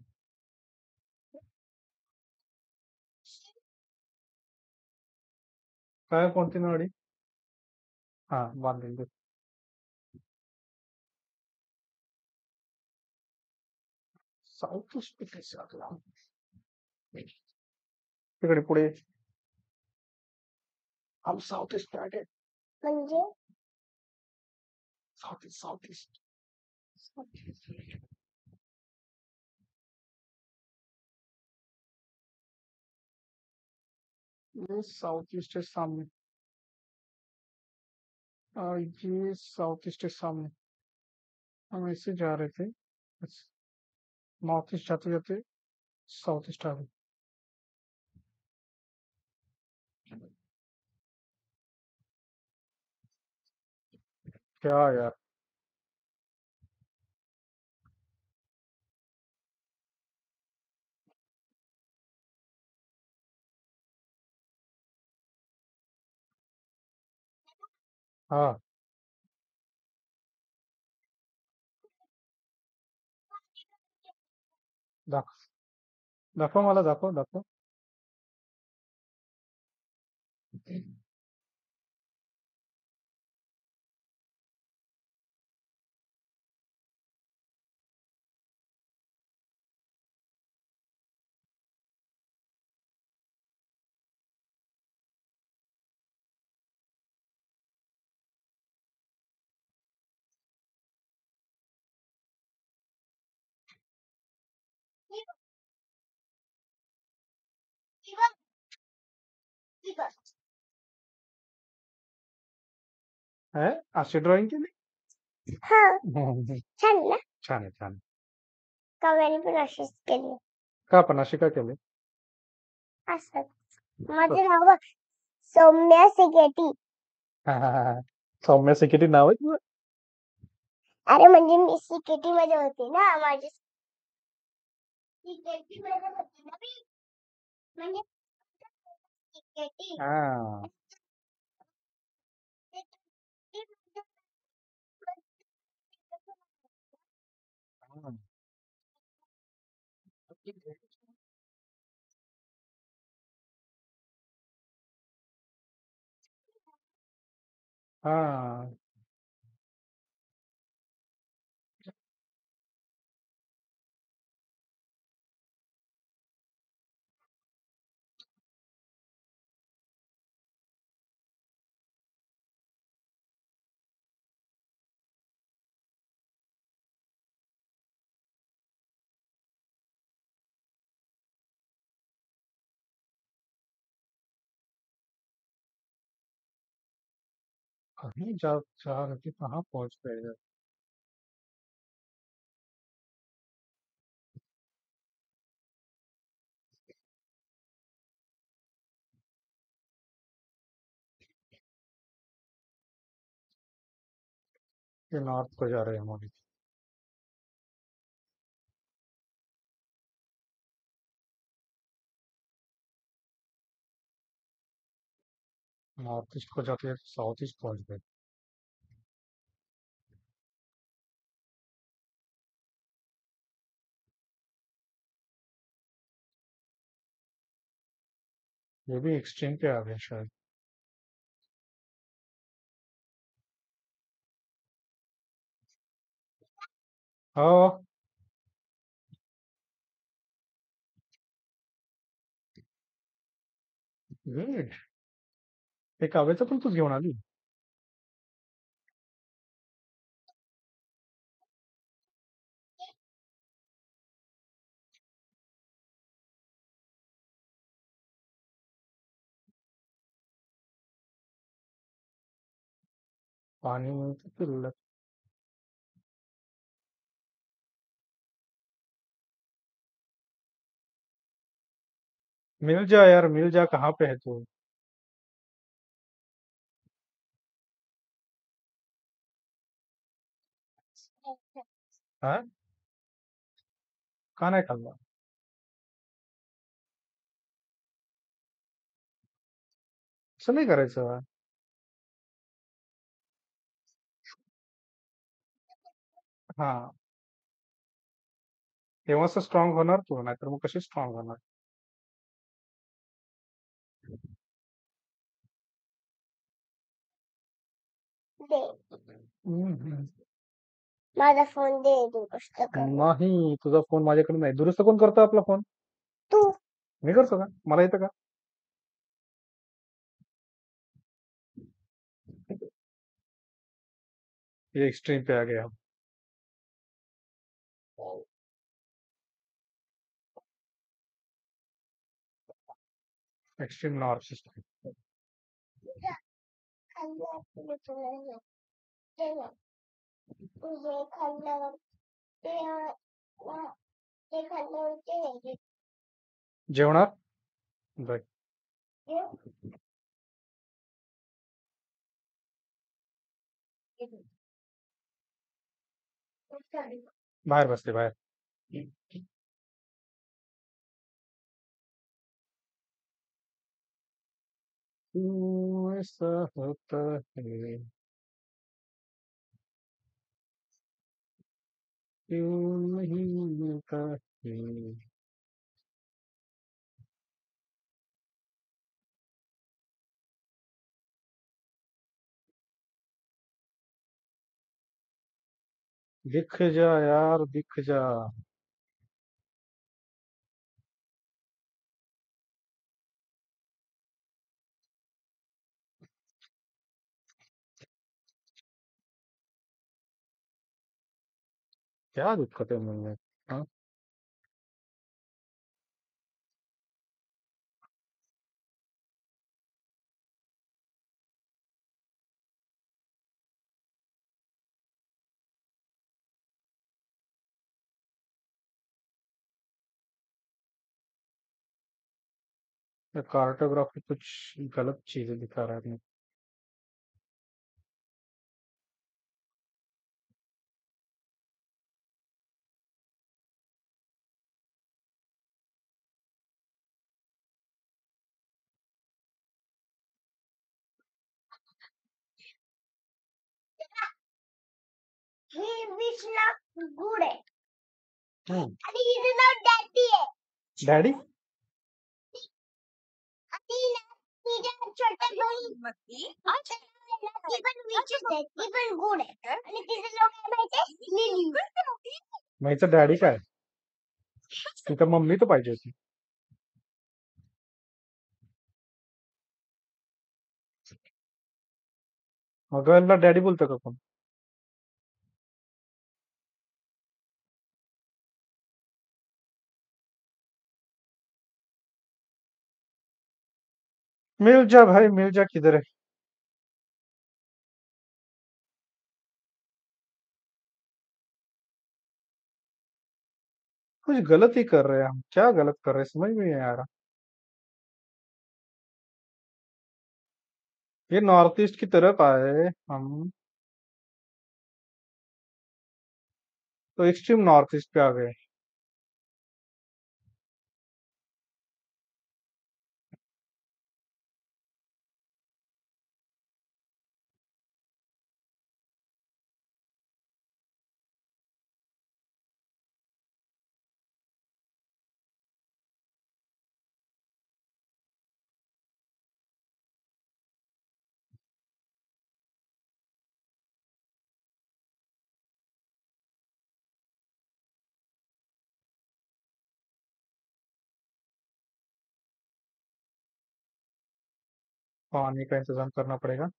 काय कोणती नळी? हाँ, बांध देंगे। साउथ ईस्ट पे कैसे आ गया? तिकडे पुढे. हम साउथ ईस्ट पे आ गए। म्हणजे साउथ ईस्ट, साउथ ईस्ट। ये साउथ ईस्ट है सामने। ये साउथ ईस्ट है सामने। हम ऐसे जा रहे थे, बस नॉर्थ ईस्ट जाते जाते साउथ ईस्ट आ गए। क्या यार? हाँ, दाख- दाखव मला, दाखव दाखव. है, अशी ड्रॉइंग केली? हा, हम्म. छान ना. छान आहे, छान आहे. काव्याने पण अशीच केली. का पण अशी का केली? असंच. माझं नाव बघ, सौम्या सिकेटी. सौम्य सिकिटी नाव आहे तुझं? अरे म्हणजे मी सिकेटी मध्ये होते ना, माझी सिकेटी मध्ये होती ना मी, म्हणजे सिकेटी. हा. हा. कहीं जा जा रहे थे, कहाँ पहुंच गए? ये नॉर्थ को जा रहे हैं हम अभी. नॉर्थ ईस्ट को जाते हैं साउथ ईस्ट पहुंच गए. ये भी एक्सट्रीम पे आ गए शायद. हाँ. गुड. एक काव्याचं पण तूच घेऊन आली? पानी में तो फिर मिल जा यार, मिल जा, कहाँ पे है तू? हाँ. का नाही खाल्ला? असं नाही करायचं. हा. तेव्हाच स्ट्रॉंग होणार तू, नाहीतर मग कशी स्ट्रॉंग होणार? दे हम्म. माझा फोन, दे दुरुस्त करून. नाही, तुझा फोन माझ्याकडे नाही. दुरुस्त कोण करतो आपला फोन? तू. मी करतो का? मला येतं का? ये एक्सट्रीम पे आ गया हम. Extreme north east. खाल्लं तुला तुला ते ना, तुझे खाल्ल्यावर ते ते खाल्ल्यावर ते जेवणार? बर. हे बाहर बसते बाहर। क्यों ऐसा होता है, क्यों नहीं मिलता है। दिख जा यार, दिख जा। क्या दिक्कत है मुझे? हाँ, ये कार्टोग्राफी कुछ गलत चीजें दिखा रहा है। He is not good. Hmm. And he is not daddy. Daddy? He is not छोटे भाई. Even which is that? Even good. And it is not माहिती लिली. माहिती डॅडी काय? तिथं मम्मी तर पाहिजे होती. अगं यांना डॅडी बोलतं का कोण? मिल जा भाई, मिल जा, किधर है? कुछ गलत ही कर रहे हैं हम, क्या गलत कर रहे हैं समझ में नहीं आ रहा। ये नॉर्थ ईस्ट की तरफ आए हम, तो एक्सट्रीम नॉर्थ ईस्ट पे आ गए। पानी का इंतजाम करना पड़ेगा।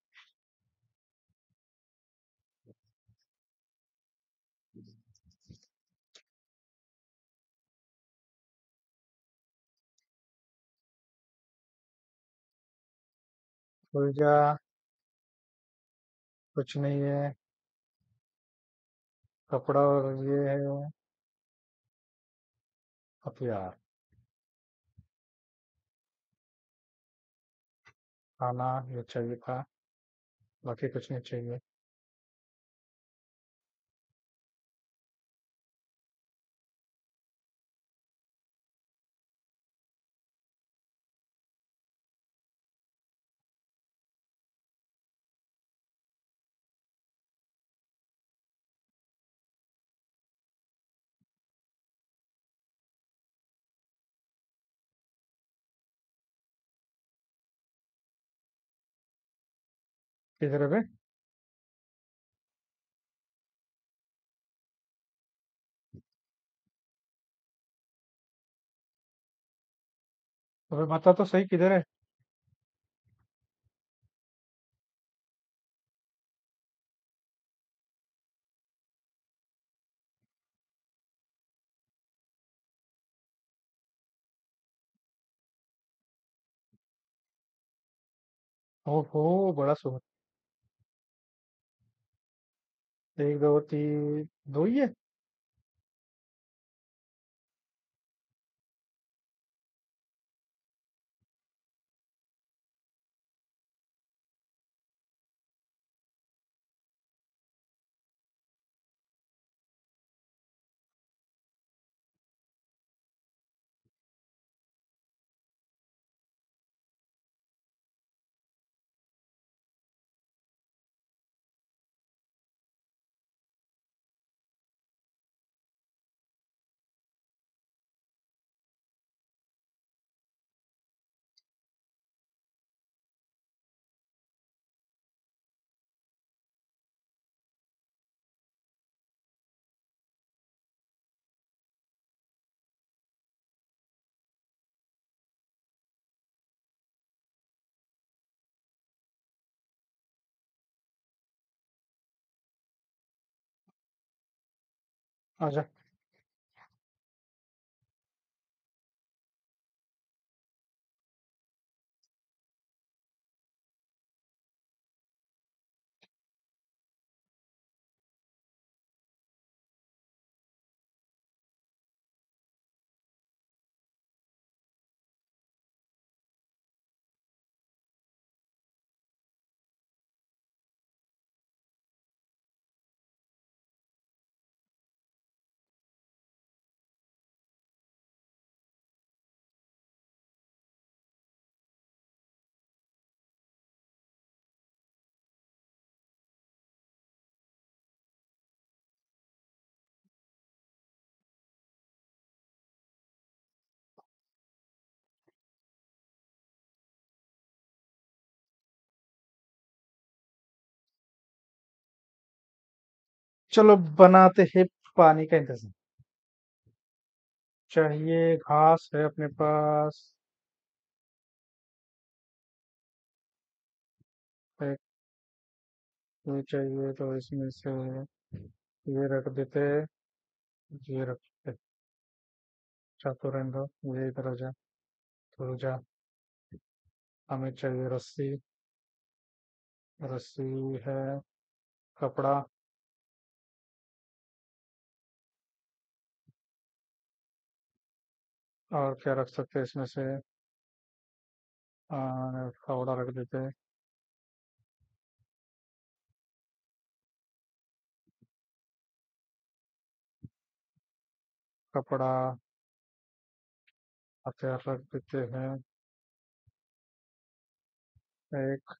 खुल जा, कुछ नहीं है। कपड़ा और ये है हथियार। खाना ये चाहिए था, बाकी कुछ नहीं चाहिए। किधर है बे? अबे बता तो सही, किधर है? ओहो, बड़ा सुन। एक दो तीन, दो ही है। आजा। चलो बनाते हैं पानी का इंतजाम। चाहिए घास है अपने पास। एक ये चाहिए तो इसमें से ये रख देते। ये रख देते। अच्छा तो रहने दो। ये इधर आ जा। तो जा। हमें चाहिए रस्सी। रस्सी है। कपड़ा। और क्या रख सकते हैं इसमें से। फावड़ा रख देते हैं। कपड़ा। हथियार रख देते हैं। एक।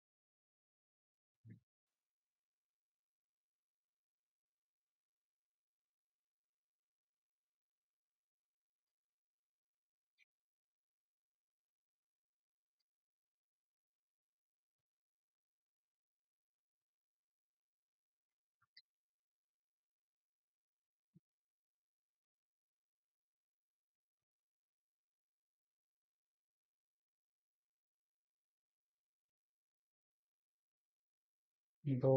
2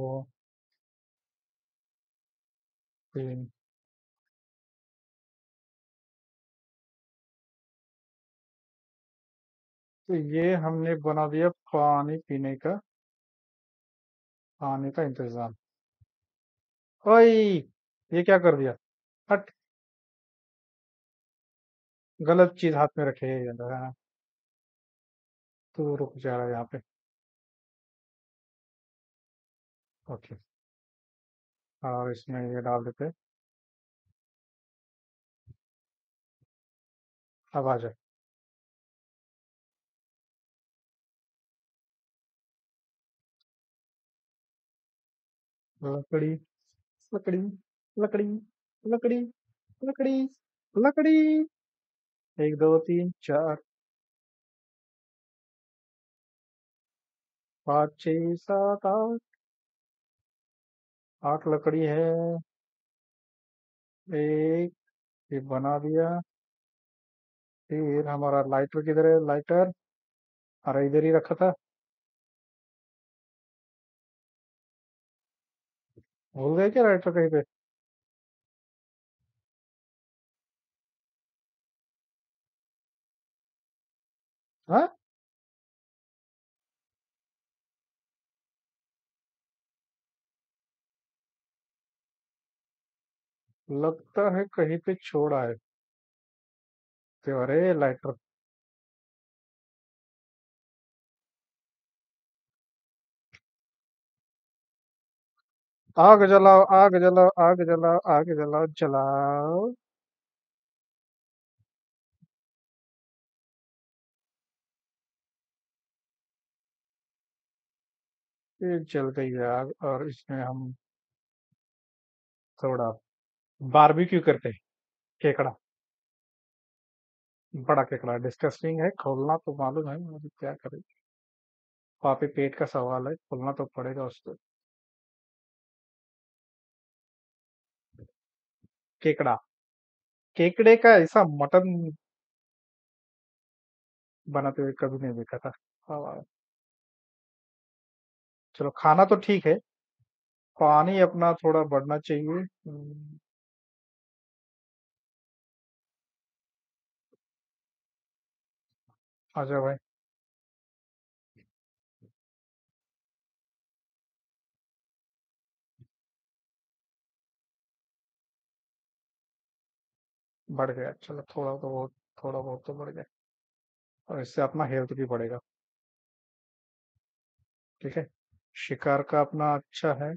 3। तो ये हमने बना दिया पानी पीने का। पानी का इंतजाम। ओए ये क्या कर दिया। हट। गलत चीज हाथ में रखे है हाँ, तू रुक जा रहा है यहाँ पे। ओके। और इसमें ये डाल देते। अब आ जाए। लकड़ी। लकड़ी। लकड़ी। लकड़ी। लकड़ी। लकड़ी। 1 2 3 4 5 6 7 8। 8 लकड़ी है। एक। ये बना दिया। फिर हमारा लाइटर किधर है लाइटर। अरे इधर ही रखा था। भूल गए क्या लाइटर कहीं पे। हाँ। लगता है कहीं पे छोड़ा है। तो अरे लाइटर। आग जलाओ आग जलाओ आग जलाओ आग जलाओ जलाओ। ये जल गई आग और इसमें हम थोड़ा बारबेक्यू करते हैं। केकड़ा। बड़ा केकड़ा डिस्गस्टिंग है खोलना तो मालूम है मुझे क्या करें। पापी पेट का सवाल है खोलना तो पड़ेगा उसको। केकड़ा। केकड़े का ऐसा मटन बनाते हुए कभी नहीं देखा था। हाँ, चलो खाना तो ठीक है। पानी अपना थोड़ा बढ़ना चाहिए। आजा भाई। बढ़ गया, चलो थोड़ा बहुत तो बढ़ गया। और इससे अपना हेल्थ भी बढ़ेगा। ठीक है। शिकार का अपना अच्छा है।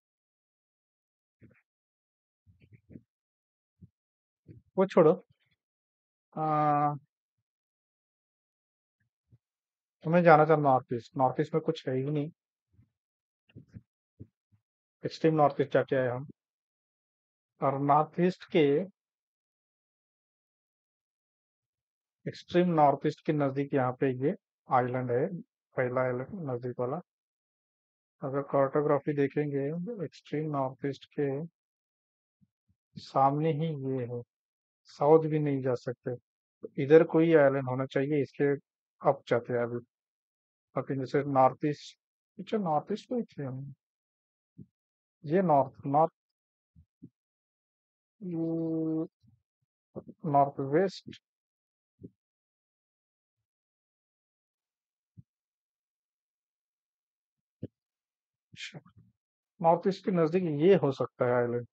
वो छोड़ो। आ, तुम्हें जाना था नॉर्थ ईस्ट। नॉर्थ ईस्ट में कुछ है ही नहीं। एक्सट्रीम नॉर्थ ईस्ट जाके आए हम। और नॉर्थ ईस्ट के एक्सट्रीम नॉर्थ ईस्ट के नजदीक यहाँ पे ये आइलैंड है। पहला आइलैंड नजदीक वाला। अगर कार्टोग्राफी देखेंगे एक्सट्रीम नॉर्थ ईस्ट के सामने ही ये है। साउथ भी नहीं जा सकते। तो इधर कोई आइलैंड होना चाहिए इसके। अप जाते हैं अभी। बाकी जैसे नॉर्थ ईस्ट। अच्छा, नॉर्थ ईस्ट में थे हम। ये north north north west. North east के नजदीक ये हो सकता है आइलैंड।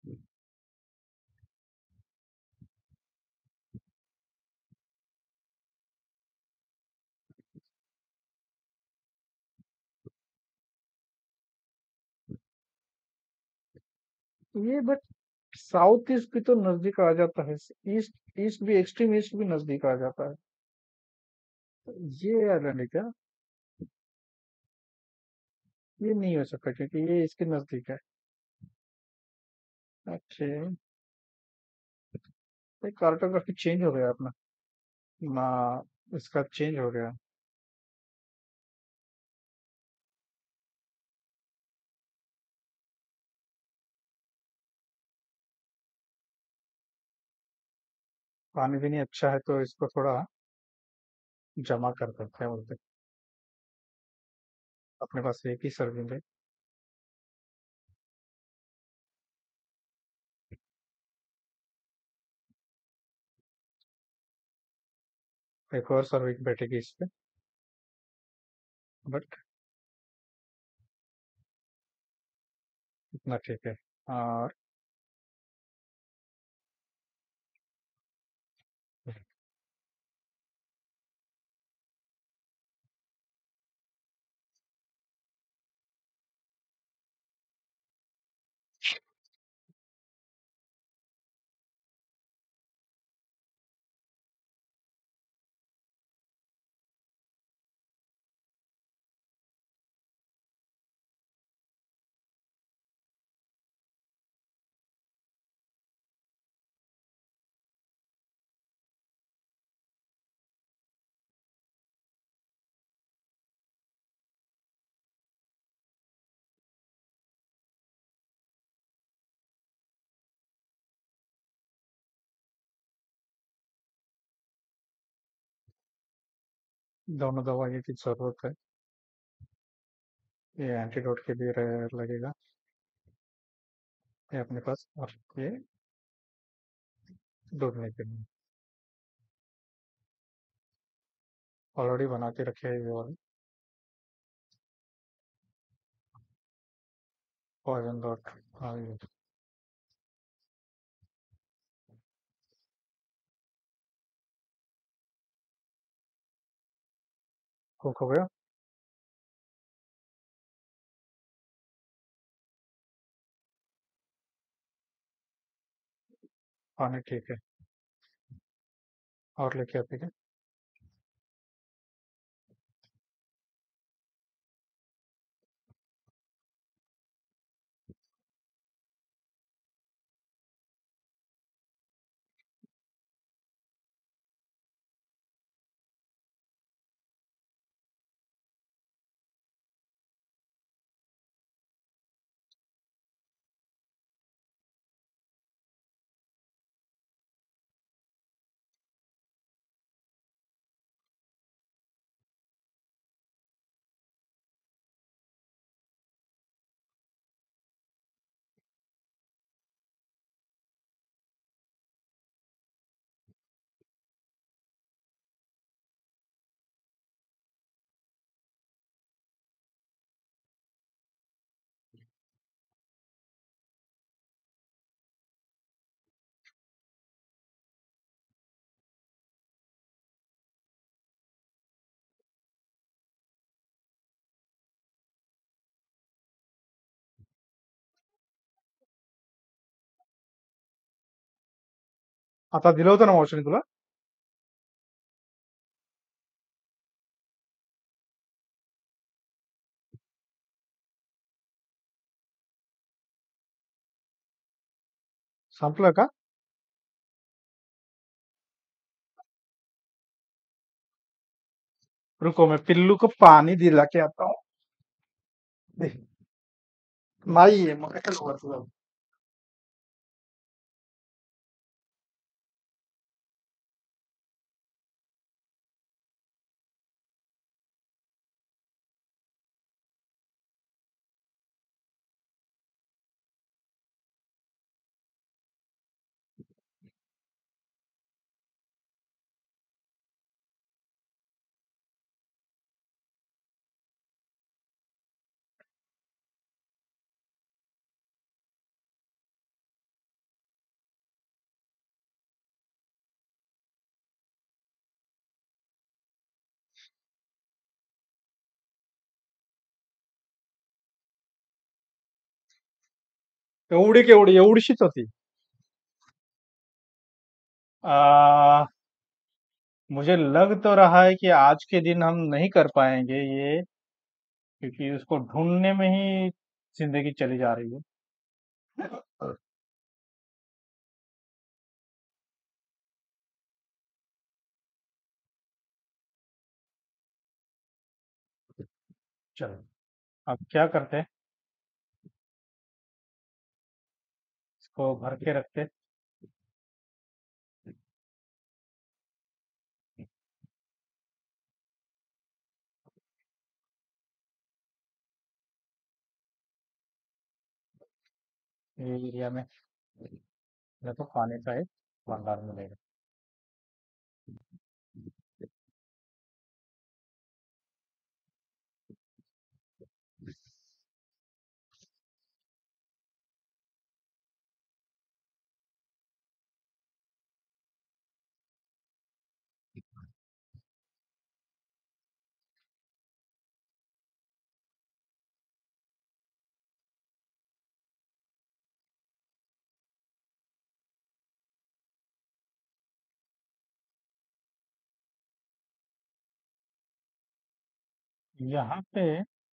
ये बट साउथ ईस्ट भी तो नजदीक आ जाता है। ईस्ट ईस्ट भी एक्सट्रीम ईस्ट भी नजदीक आ जाता है। ये आइलैंड है क्या? ये नहीं हो सकता क्योंकि ये इसके नजदीक है। अच्छा। ये कार्टोग्राफी चेंज हो गया अपना ना। इसका चेंज हो गया। पानी भी नहीं अच्छा है तो इसको थोड़ा जमा कर देते हैं बोलते। अपने पास एक ही सर्विंग है। एक और सर्विंग बैठेगी इस पे। बट इतना ठीक है। और दोनों दवाइयों की जरूरत है। ये एंटीडोट के लिए लगेगा। ये अपने पास। और ये डूबने के लिए ऑलरेडी बना के रखे हैं ये वाले। Poison dot. हाँ ये कुक हो गया। पानी ठीक है। और लेके आते हैं। आता दिलं होतं ना मावशीने तुला? संपलं का? रुको मैं पिल्लू को पानी दिला के आता हूँ. दे. नाहीये मग कशाला वरती जाऊ? एवढी केवढी एवढीशीच होती. आ, मुझे लग तो रहा है कि आज के दिन हम नहीं कर पाएंगे ये, क्योंकि उसको ढूंढने में ही जिंदगी चली जा रही है. चलो, अब क्या करते हैं, इसको भर के रखते. ये एरिया में देखो पानी का एक भंडार मिलेगा. यहाँ पे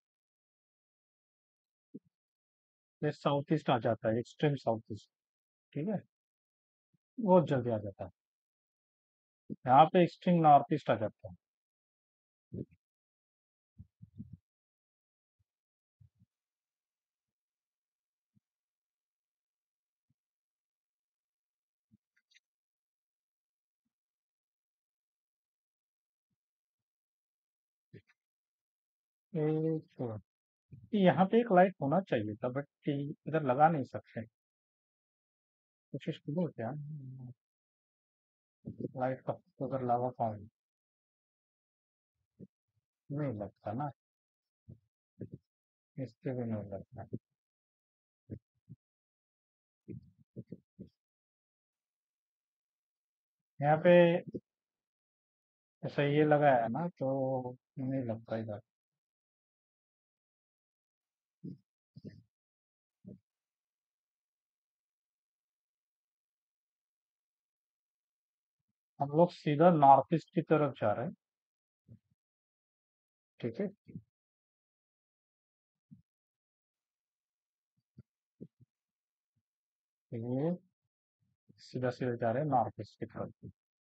ये साउथ ईस्ट आ जाता है, एक्सट्रीम साउथ ईस्ट. ठीक है, बहुत जल्दी आ जाता है. यहाँ पे एक्सट्रीम नॉर्थ ईस्ट आ जाता है. एक यहाँ पे एक लाइट होना चाहिए था, बट इधर लगा नहीं सकते. कोशिश करो क्या, लाइट का अगर लगा पाऊँ. नहीं लगता ना, इस पे भी नहीं लगता. यहाँ पे ऐसा ये लगा है ना, तो नहीं लगता इधर. हम लोग सीधा नॉर्थ ईस्ट की तरफ जा रहे हैं. ठीक है, ये सीधा सीधा जा रहे हैं नॉर्थ ईस्ट की तरफ.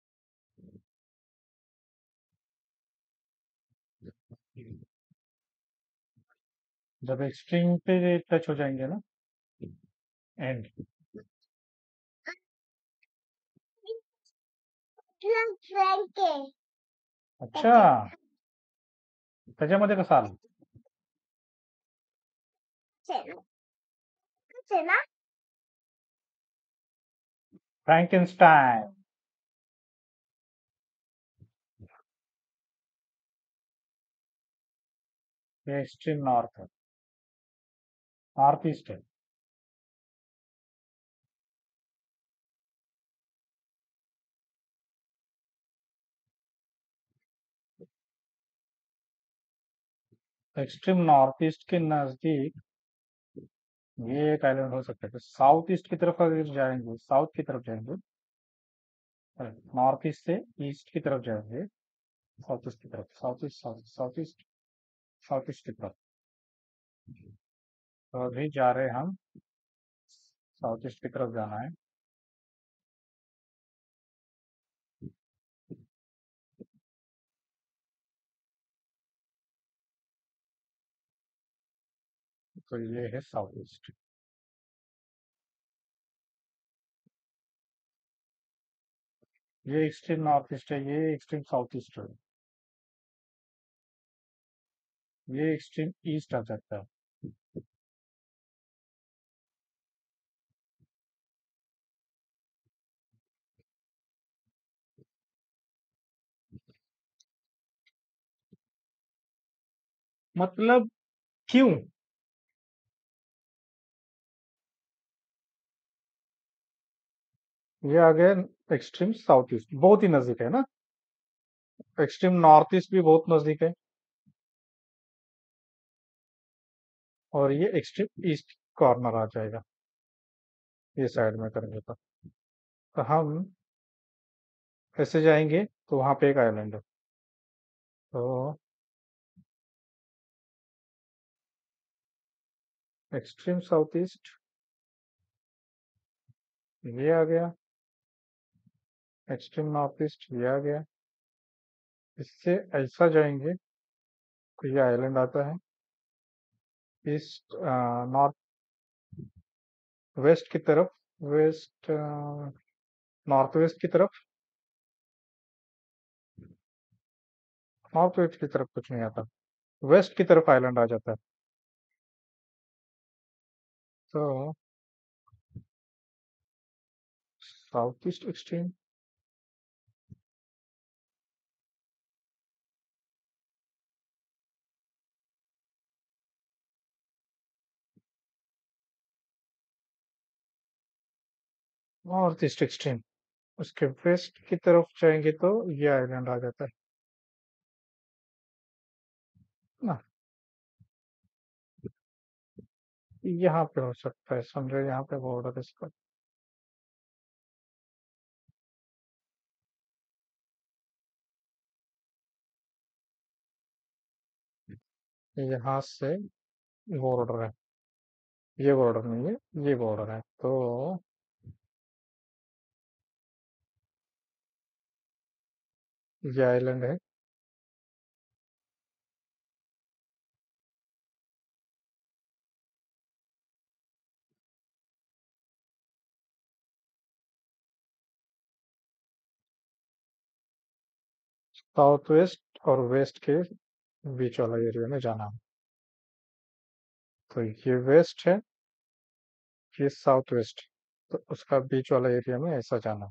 जब एक्सट्रीम पे टच हो जाएंगे ना, एंड. फ्रँक आहे अच्छा, त्याच्यामध्ये कसा आला? त्याचे ना फ्रँकेनस्टाइन. ये एक्सट्रीम नॉर्थ है, नॉर्थ ईस्ट है. एक्सट्रीम नॉर्थ ईस्ट के नजदीक ये एक आइलैंड हो सकता है. तो साउथ ईस्ट की तरफ अगर जाएंगे, साउथ की तरफ जाएंगे, नॉर्थ ईस्ट से ईस्ट की तरफ जाएंगे, साउथ ईस्ट की तरफ, साउथ ईस्ट, साउथ ईस्ट की तरफ। तो अभी जा रहे हैं हम, साउथ ईस्ट की तरफ जाना है। तो ये है साउथ ईस्ट। ये एक्सट्रीम नॉर्थ ईस्ट है, ये एक्सट्रीम साउथ ईस्ट है, ये एक्सट्रीम ईस्ट आ जाता है। मतलब क्यों? ये आ गया एक्सट्रीम साउथ ईस्ट, बहुत ही नजदीक है ना। एक्सट्रीम नॉर्थ ईस्ट भी बहुत नजदीक है, और ये एक्सट्रीम ईस्ट कॉर्नर आ जाएगा, ये साइड में करेंगे तो हम ऐसे जाएंगे तो वहां पे एक आइलैंड है। तो एक्सट्रीम साउथ ईस्ट ये आ गया, एक्सट्रीम नॉर्थ ईस्ट ये आ गया। इससे ऐसा जाएंगे तो ये आइलैंड आता है, ईस्ट नॉर्थ वेस्ट की तरफ, वेस्ट नॉर्थ वेस्ट की तरफ, नॉर्थ वेस्ट की तरफ कुछ नहीं आता, वेस्ट की तरफ आइलैंड आ जाता है। तो south east extreme, north east extreme, उसके वेस्ट की तरफ जाएंगे तो ये आइलैंड आ जाता है ना। यहाँ पे हो सकता है, समझो यहाँ पे बॉर्डर इसका, यहाँ से बॉर्डर है, ये बॉर्डर नहीं है, ये बॉर्डर है। तो ये आइलैंड है, साउथ वेस्ट और वेस्ट के बीच वाला एरिया में जाना है। तो ये वेस्ट है, ये साउथ वेस्ट, तो उसका बीच वाला एरिया में ऐसा जाना।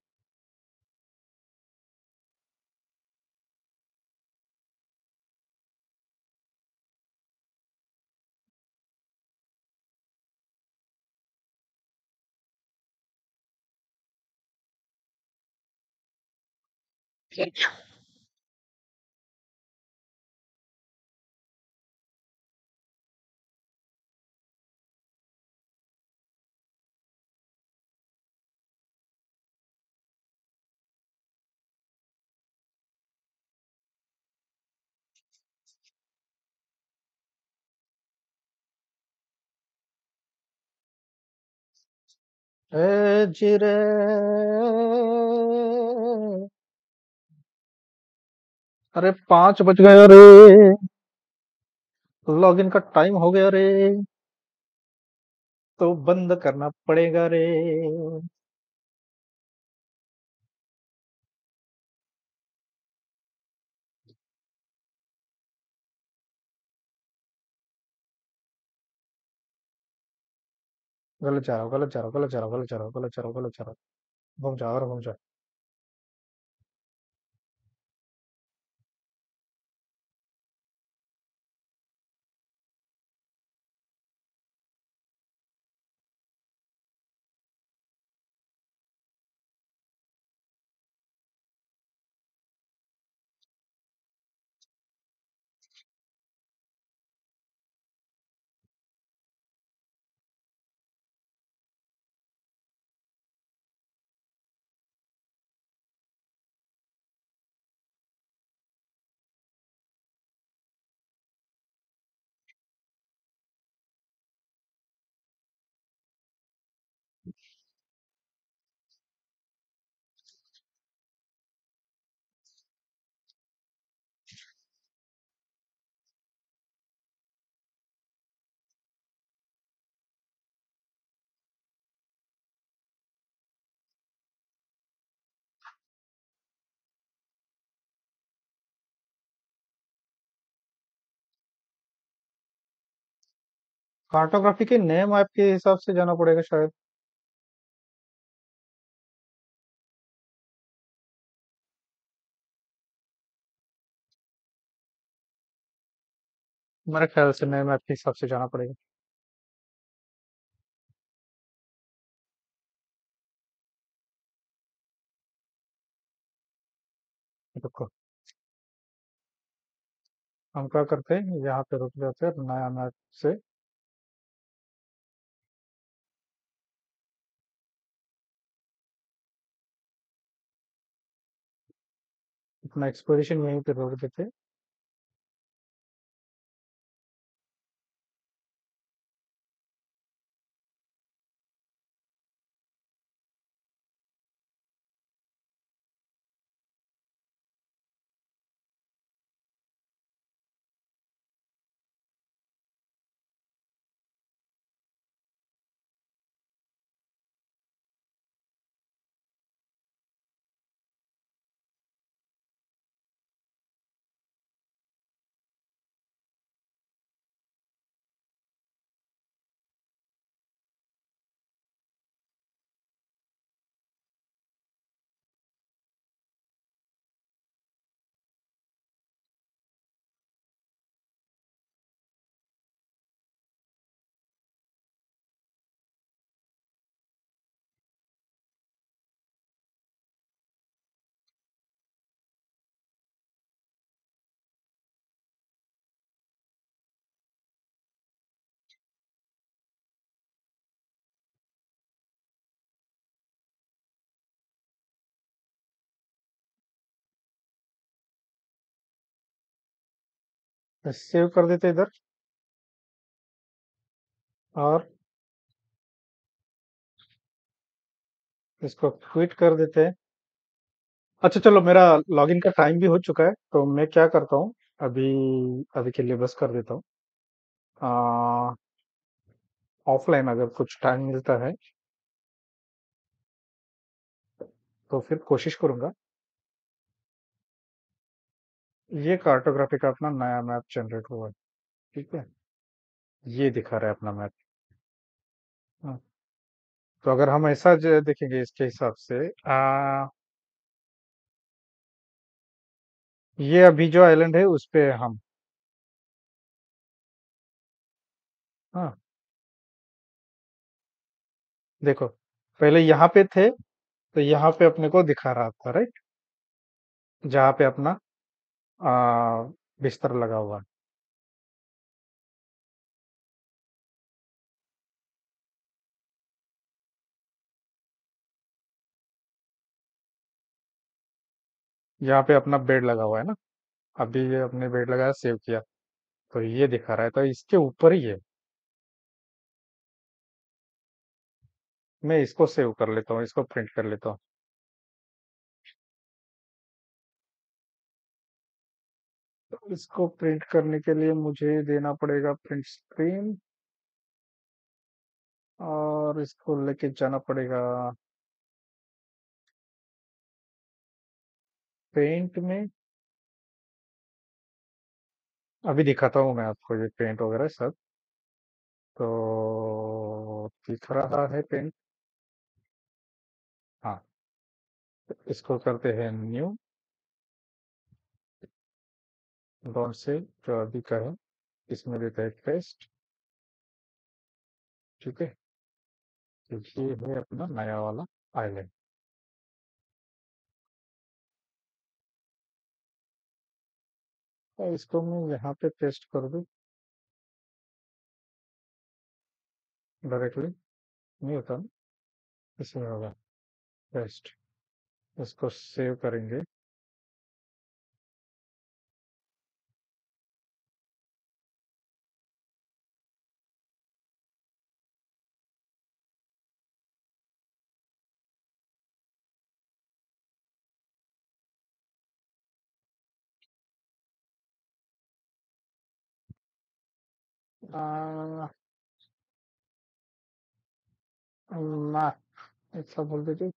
ए जिरे, अरे 5 बज गए रे, लॉगिन का टाइम हो गया रे, तो बंद करना पड़ेगा रे। गलत जा रहा हो, गलत जा रहा हो, गलत जा रहा हो, गलत जा रहा हो, गलत जा रहा हो, गलत जा रहा हो, घूम जाओ और घूम जाओ। कार्टोग्राफी के नए मैप के हिसाब से जाना पड़ेगा शायद। मेरे ख्याल से नए मैप के हिसाब से जाना पड़ेगा। रुको, हम क्या करते हैं, यहाँ पे रुक जाते हैं, नया मैप से अपना एक्सप्लोरेशन यहीं पे रोक देते हैं। सेव कर देते हैं इधर, और इसको क्विट कर देते हैं। अच्छा चलो, मेरा लॉगिन का टाइम भी हो चुका है, तो मैं क्या करता हूँ, अभी अभी के लिए बस कर देता हूँ। ऑफलाइन अगर कुछ टाइम मिलता है तो फिर कोशिश करूंगा। ये कार्टोग्राफी का अपना नया मैप जनरेट हुआ है। ठीक है, ये दिखा रहा है अपना मैप। हाँ, तो अगर हम ऐसा देखेंगे इसके हिसाब से, ये अभी जो आइलैंड है उस पे हम, हाँ देखो, पहले यहाँ पे थे, तो यहाँ पे अपने को दिखा रहा था, राइट, जहाँ पे अपना बिस्तर लगा हुआ है। यहाँ पे अपना बेड लगा हुआ है ना, अभी ये अपने बेड लगाया, सेव किया, तो ये दिखा रहा है, तो इसके ऊपर ही है। मैं इसको सेव कर लेता हूँ, इसको प्रिंट कर लेता हूँ। तो इसको प्रिंट करने के लिए मुझे देना पड़ेगा प्रिंट स्क्रीन, और इसको लेके जाना पड़ेगा पेंट में। अभी दिखाता हूँ मैं आपको ये पेंट वगैरह सब, तो दिख रहा है पेंट। हाँ, तो इसको करते हैं न्यू, डॉट से जो अभी का है, इसमें देते हैं पेस्ट। ठीक है, तो ये है अपना नया वाला आइलैंड। और इसको मैं यहाँ पे पेस्ट कर दूँ, डायरेक्टली नहीं होता ना, इसमें होगा पेस्ट। इसको सेव करेंगे। आ, ना, ऐसा बोल दीजिए।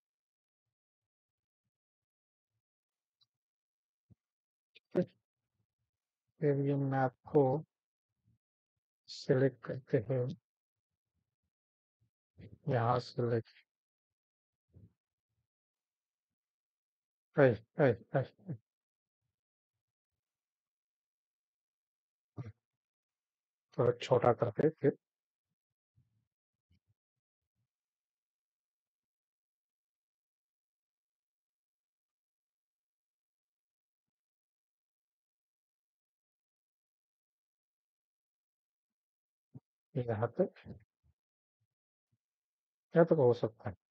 फिर ये मैप को सेलेक्ट करते हैं, यहाँ सेलेक्ट। थोड़ा छोटा करके फिर यहाँ तक, यहाँ तक हो सकता है।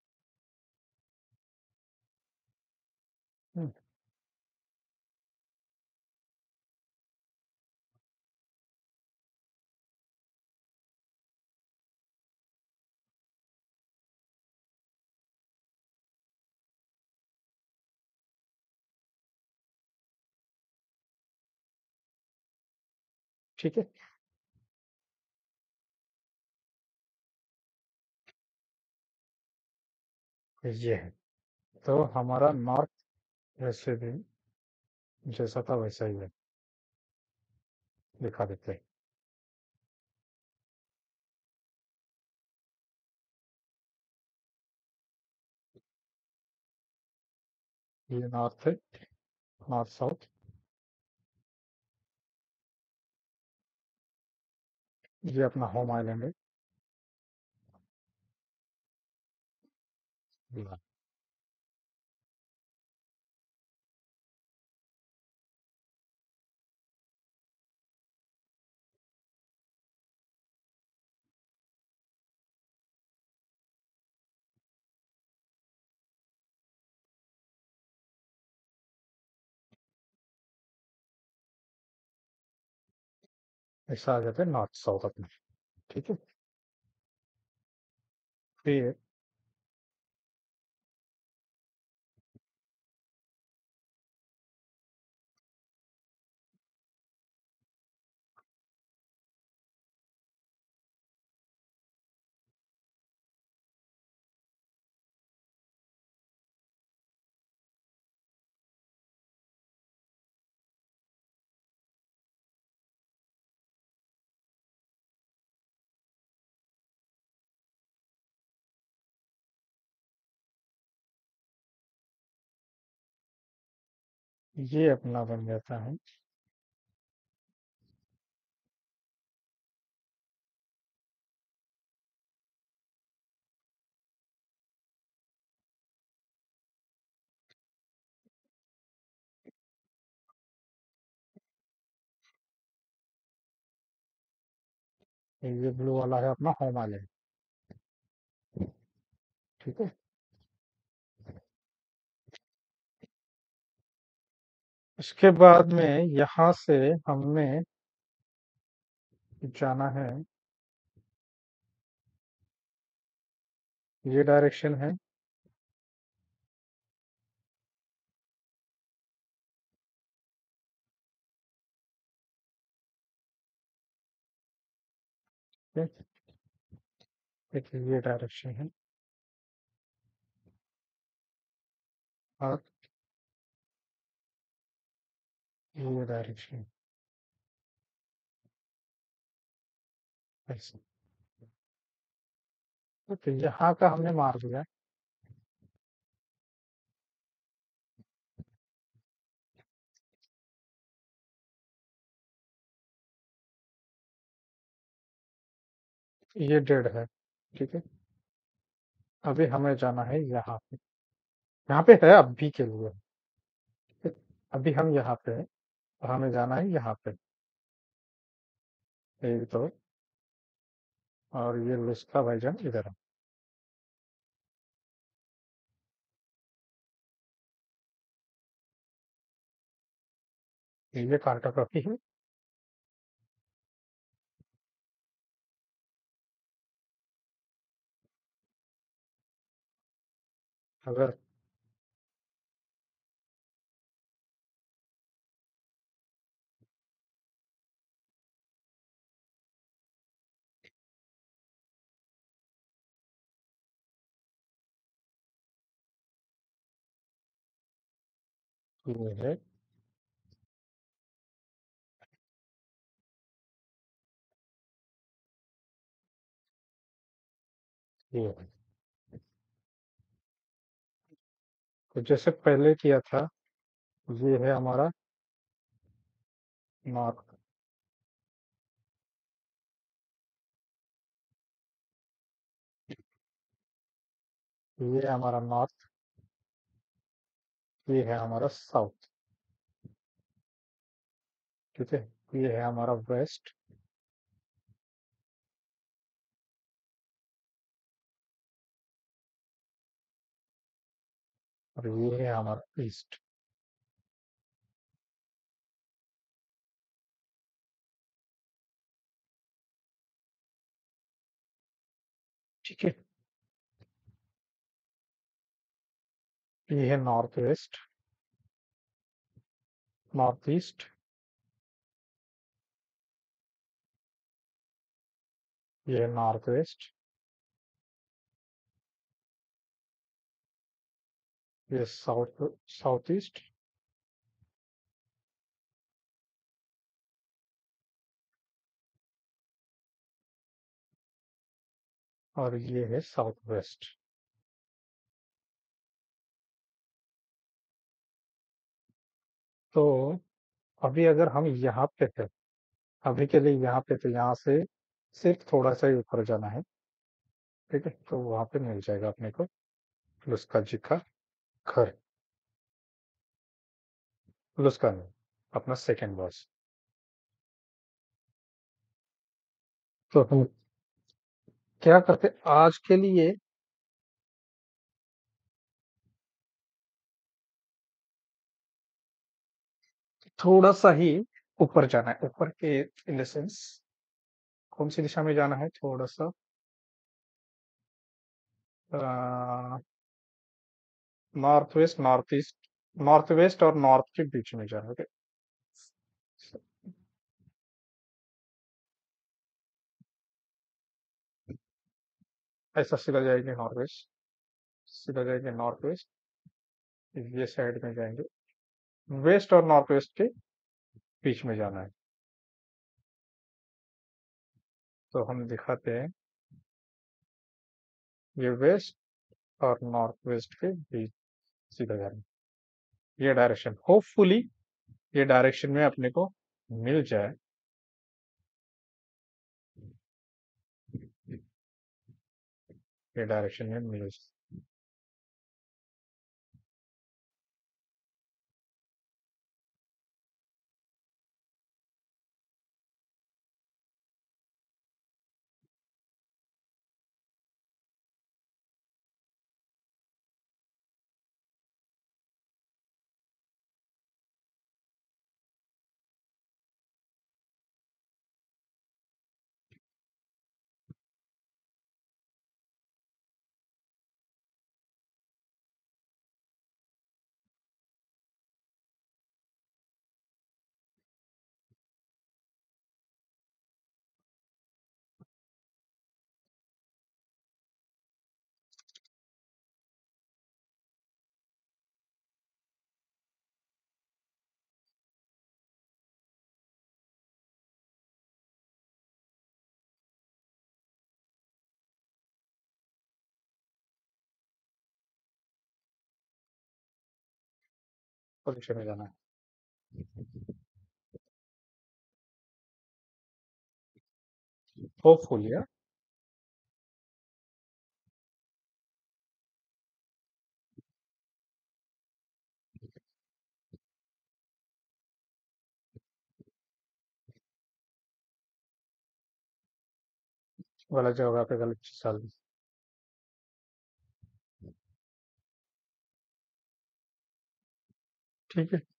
हम्म, ठीक है। ये है, तो हमारा नॉर्थ वैसे भी जैसा था वैसा ही है, दिखा देते हैं। ये नॉर्थ है, नॉर्थ साउथ। ये अपना होम आइलैंड है। या, ऐसा आ जाता है नॉर्थ साउथ अपना। ठीक है, फिर ये अपना बन जाता है, ये ब्लू वाला है अपना होम आइलैंड। ठीक है, इसके बाद में यहाँ से हमने जाना है, ये डायरेक्शन है। ठीक है, एक ये डायरेक्शन है, और ये डायरेक्शन ऐसे। तो यहाँ का हमने मार दिया, ये डेड है। ठीक है, अभी हमें जाना है यहाँ पे, यहाँ पे है अभी के लिए। ठीक है? अभी हम यहाँ पे हैं, और हमें जाना है यहाँ पे, एक दो, और ये लिस्का भाईजान इधर है। ये कार्टोग्राफी है। अगर ये है, ये है। तो जैसे पहले किया था, ये है हमारा नॉर्थ, ये है हमारा नॉर्थ, ये है हमारा साउथ। ठीक है, ये है हमारा वेस्ट, और ये है हमारा ईस्ट। ठीक है, ये है नॉर्थ वेस्ट, नॉर्थ ईस्ट, ये है नॉर्थ वेस्ट, ये साउथ, साउथ ईस्ट, और ये है साउथ वेस्ट। तो अभी अगर हम यहाँ पे थे, अभी के लिए यहाँ पे, तो यहाँ से सिर्फ थोड़ा सा ही ऊपर जाना है। ठीक है, तो वहां पे मिल जाएगा अपने को लुस्का जी का घर। लुस्का नहीं, अपना सेकंड बॉस। तो हम क्या करते आज के लिए, थोड़ा सा ही ऊपर जाना है, ऊपर के इन द सेंस कौन सी दिशा में जाना है, थोड़ा सा north west, north east, north west और नॉर्थ के बीच में जाना है। ओके, ऐसा सीधा जाएंगे नॉर्थ वेस्ट, सीधा जाएंगे नॉर्थ वेस्ट, ये साइड में जाएंगे, वेस्ट और नॉर्थ वेस्ट के बीच में जाना है। तो हम दिखाते हैं, ये वेस्ट और नॉर्थ वेस्ट के बीच सीधा जाना है। ये डायरेक्शन, होपफुली ये डायरेक्शन में अपने को मिल जाए। ये डायरेक्शन में मिल जाए। पोजिशन में जाना है। होपफुली गलत जगह पे गलत चीज डाल दी। ठीक है,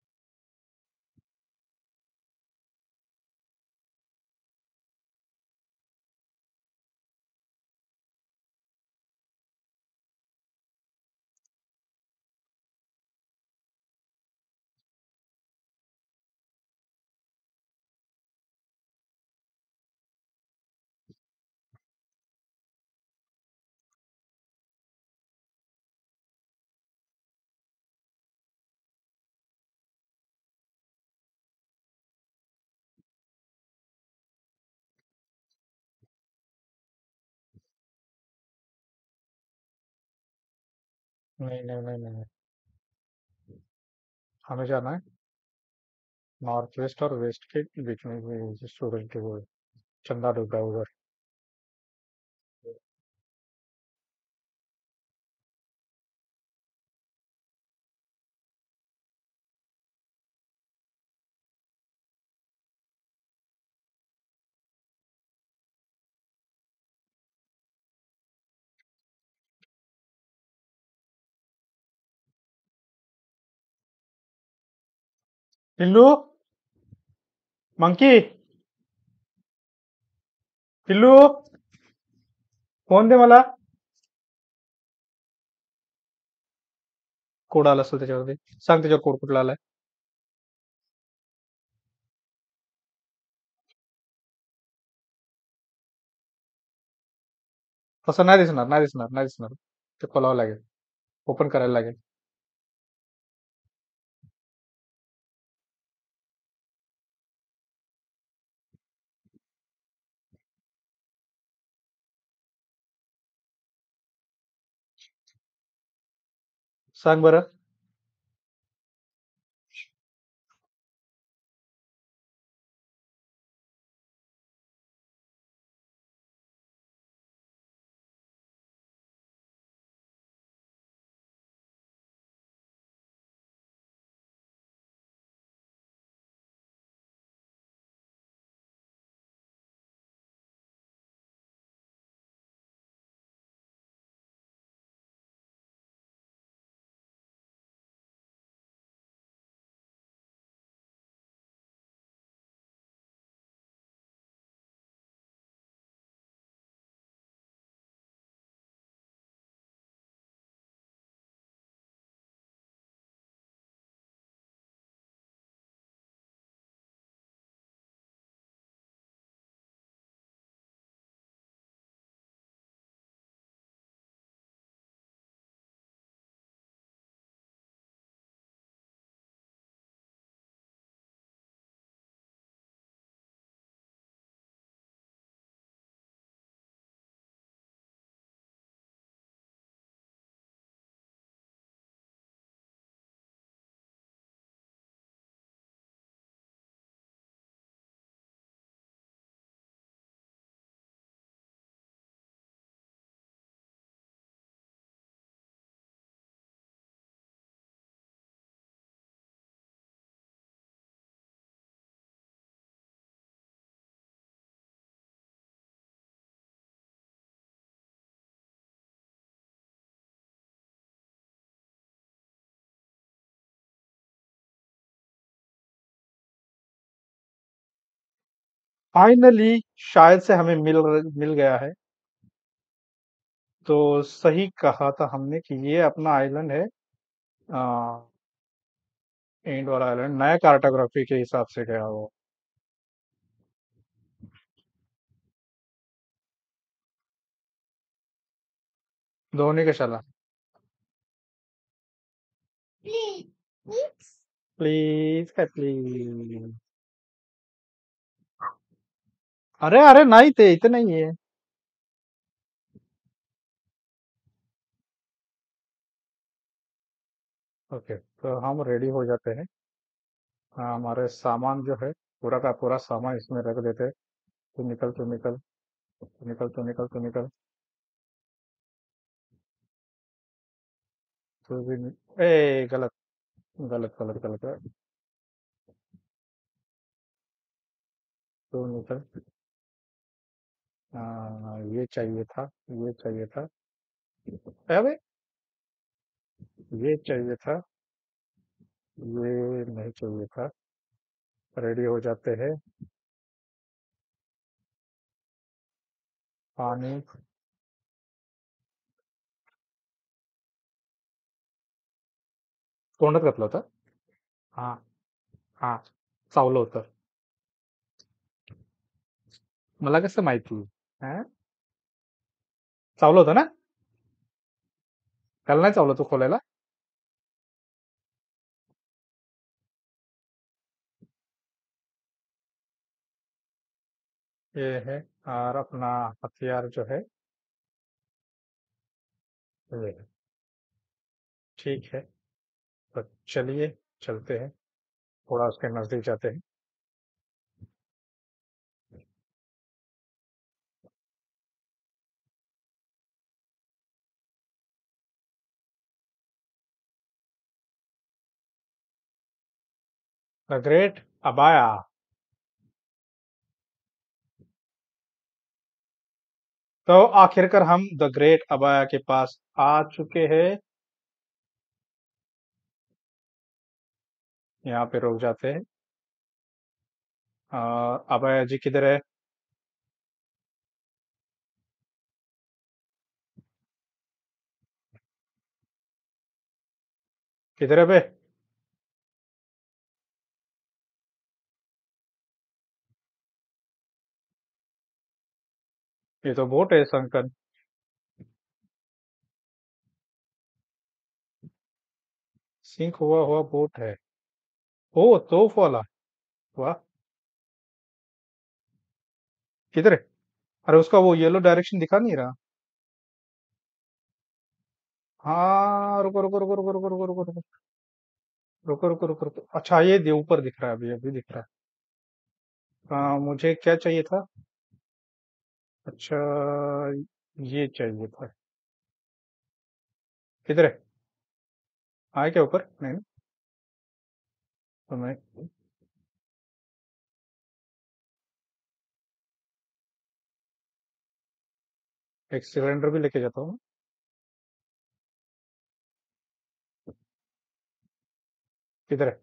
नहीं नहीं नहीं नहीं, हमें जाना है नॉर्थ वेस्ट और वेस्ट के बीच में, जो सूरज के वो चंदा डूब रहा है उधर। टिल्लू, मंकी, टिल्लू, फोन दे मला. कोड आला असेल त्याच्यावरती, सांग त्याच्यावर कोड कुठला आलाय. तसं नाही दिसणार, नाही दिसणार, नाही दिसणार. ते खोलावं लागेल, ओपन करायला लागेल. सांग बरं. फाइनली शायद से हमें मिल गया है. तो सही कहा था हमने कि ये अपना आइलैंड है, इंड वाला आइलैंड, नया कार्टोग्राफी के हिसाब से गया वो. धोनी का शाला. Please. प्लीज काय प्लीज. अरे अरे नाही, ते इथे नाहीये. ओके, तो हम रेडी हो जाते हैं. हाँ, हमारे सामान जो है, पूरा का पूरा सामान इसमें रख देते हैं. तू निकल, तू निकल, तू निकल, तू निकल, तू निकल. तू भी ए गलत, गलत गलत गलत गलत. तू निकल. ये चाहिए था, ये चाहिए था. अबे, ये चाहिए था, ये नहीं चाहिए था. रेडी हो जाते हैं. पानी. तोंडात घातलं होतं. हा. हा, चावलं होतं. मला कसं माहिती. हा, चावलं होतं ना. त्याला नाही चावलं तू खोलायला. ये है. और अपना हथियार जो है, ये है. ठीक है, तो चलिए चलते हैं, थोड़ा उसके नजदीक जाते हैं। द ग्रेट अबाया। तो आखिरकार हम द ग्रेट अबाया के पास आ चुके हैं। यहाँ पे रुक जाते हैं। अबाया जी किधर है? किधर है बे? ये तो बोट है संकन। सिंक हुआ हुआ बोट है। ओ तोफ वाला। वाह। किधर है? अरे उसका वो येलो डायरेक्शन दिखा नहीं रहा। हाँ, रुको रुको रुको रुको रुको रुको रुको रुको रुको रुको रुको रुको। अच्छा, ये ऊपर दिख रहा है, अभी अभी दिख रहा है। मुझे क्या चाहिए था? अच्छा, ये चाहिए था। किधर है? आए क्या ऊपर? नहीं ना? तो मैं एक सिलेंडर भी लेके जाता हूँ। किधर है?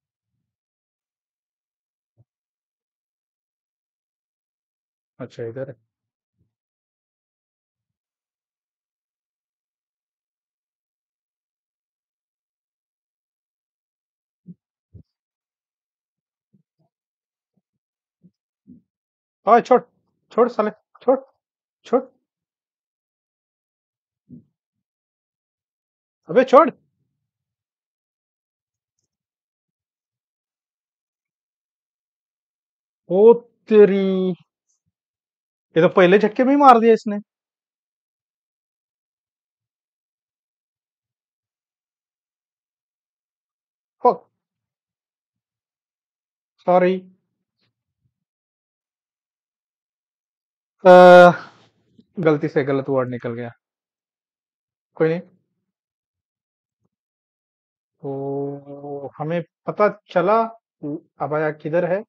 अच्छा, इधर है। छोड़, छोड़ साले, छोड़, छोड़, अबे छोड़। ओ तेरी, ये तो पहले झटके में ही मार दिया इसने। सॉरी। गलती से गलत वर्ड निकल गया। कोई नहीं। तो हमें पता चला अबाया किधर है।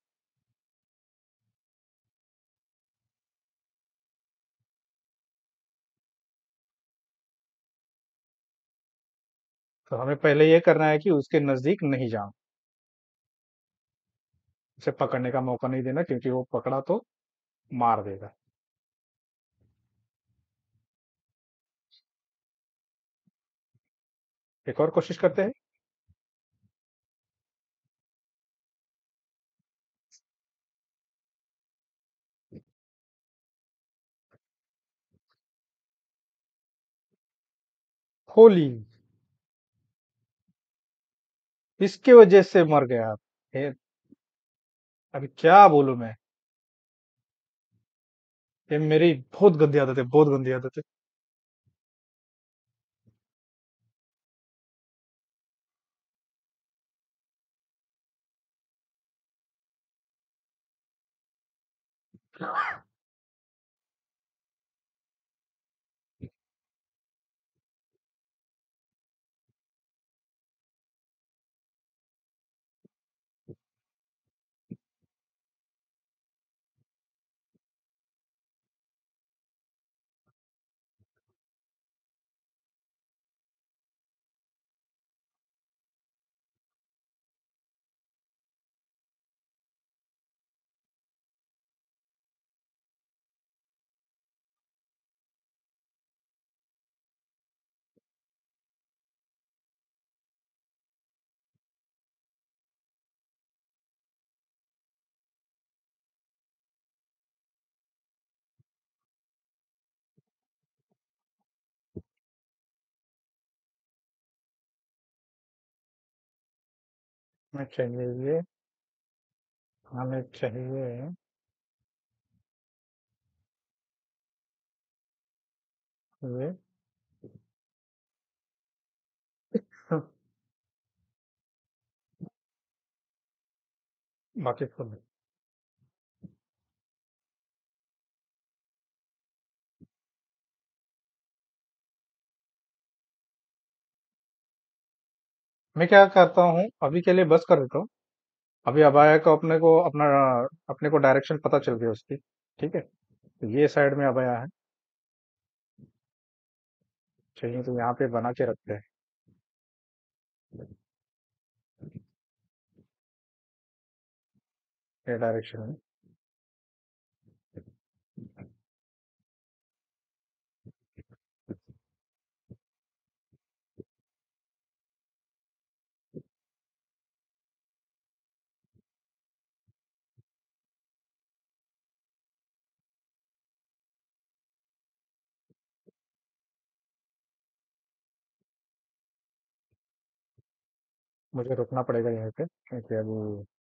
तो हमें पहले ये करना है कि उसके नजदीक नहीं जाना, उसे पकड़ने का मौका नहीं देना, क्योंकि वो पकड़ा तो मार देगा। एक और कोशिश करते हैं। होली, इसके वजह से मर गया। हे, अभी क्या बोलूं मैं। ये मेरी बहुत गंदी आदत है, बहुत गंदी आदत है। हमें चाहिए ये, हमें चाहिए ये। बाकी फुल। मैं क्या करता हूँ, अभी के लिए बस कर देता हूँ। अभी अबाया को अपने को डायरेक्शन पता चल गई उसकी। ठीक है, तो ये साइड में अबाया है। चाहिए तो यहाँ पे बना के रखते हैं। ये डायरेक्शन में मुझे रुकना पड़ेगा यहाँ पे, क्योंकि अभी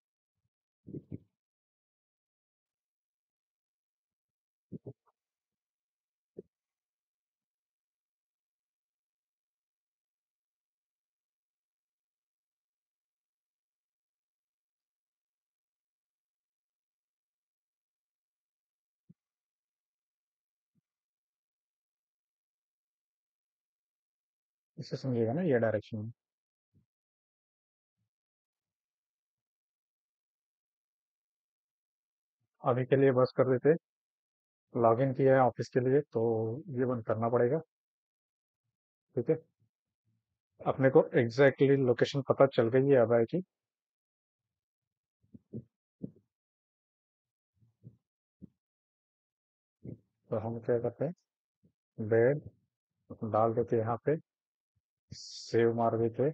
इसे समझिएगा ना, ये डायरेक्शन में। अभी के लिए बस कर देते। लॉग इन किया है ऑफिस के लिए, तो ये बंद करना पड़ेगा। ठीक है, अपने को एग्जैक्टली लोकेशन पता चल गई है अबाया की। तो हम क्या करते हैं, बेड डाल देते यहाँ पे, सेव मार देते,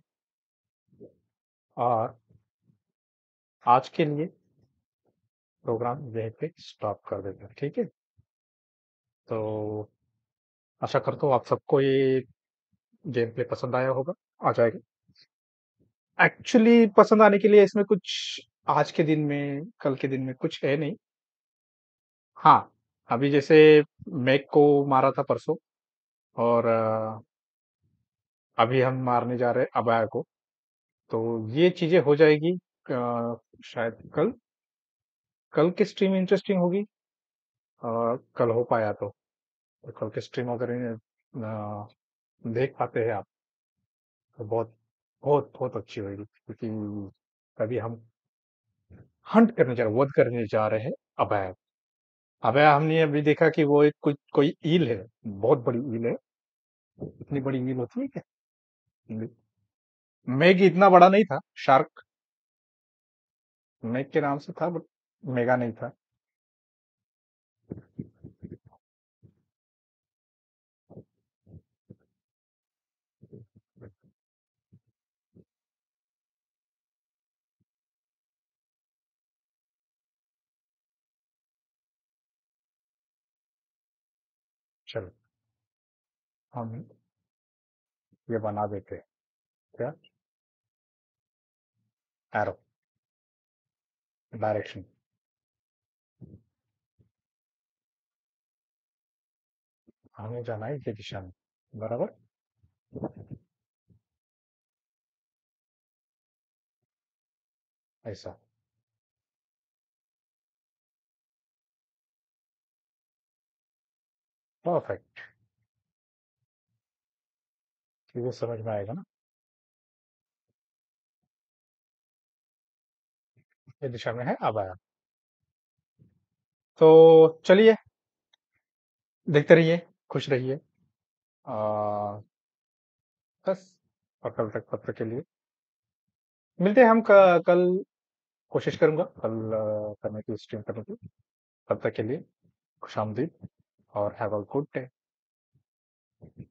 और आज के लिए प्रोग्राम यहीं पे स्टॉप कर देते हैं। ठीक है, तो आशा करता हूँ आप सबको ये गेम प्ले पसंद आया होगा। आ जाएगा, एक्चुअली पसंद आने के लिए इसमें कुछ आज के दिन में, कल के दिन में कुछ है नहीं। हाँ, अभी जैसे मैक को मारा था परसों, और अभी हम मारने जा रहे हैं अबाया को। तो ये चीजें हो जाएगी शायद कल। कल की स्ट्रीम इंटरेस्टिंग होगी, कल हो पाया तो कल की स्ट्रीम अगर देख पाते हैं आप, तो बहुत बहुत बहुत अच्छी होगी, क्योंकि अभी हम हंट करने जा रहे, वध करने जा रहे हैं अभय। अभय हमने अभी देखा कि वो एक कोई कोई ईल है, बहुत बड़ी ईल है। इतनी बड़ी ईल होती है क्या? मेग इतना बड़ा नहीं था, शार्क मेग के नाम से था, बट मेगा नहीं था। चलो, हम ये बना देते हैं। क्या? एरो डायरेक्शन, हमें जाना है ये दिशा में, बराबर। ऐसा, परफेक्ट। ये समझ में आएगा ना, ये दिशा में है अब आया। तो चलिए, देखते रहिए, खुश रहिए। आ, बस, और कल तक पत्र के लिए मिलते हैं हम। कल कोशिश करूंगा कल करने की, स्ट्रीम करने की। तब तक के लिए खुशामदीद, और हैव अ गुड डे।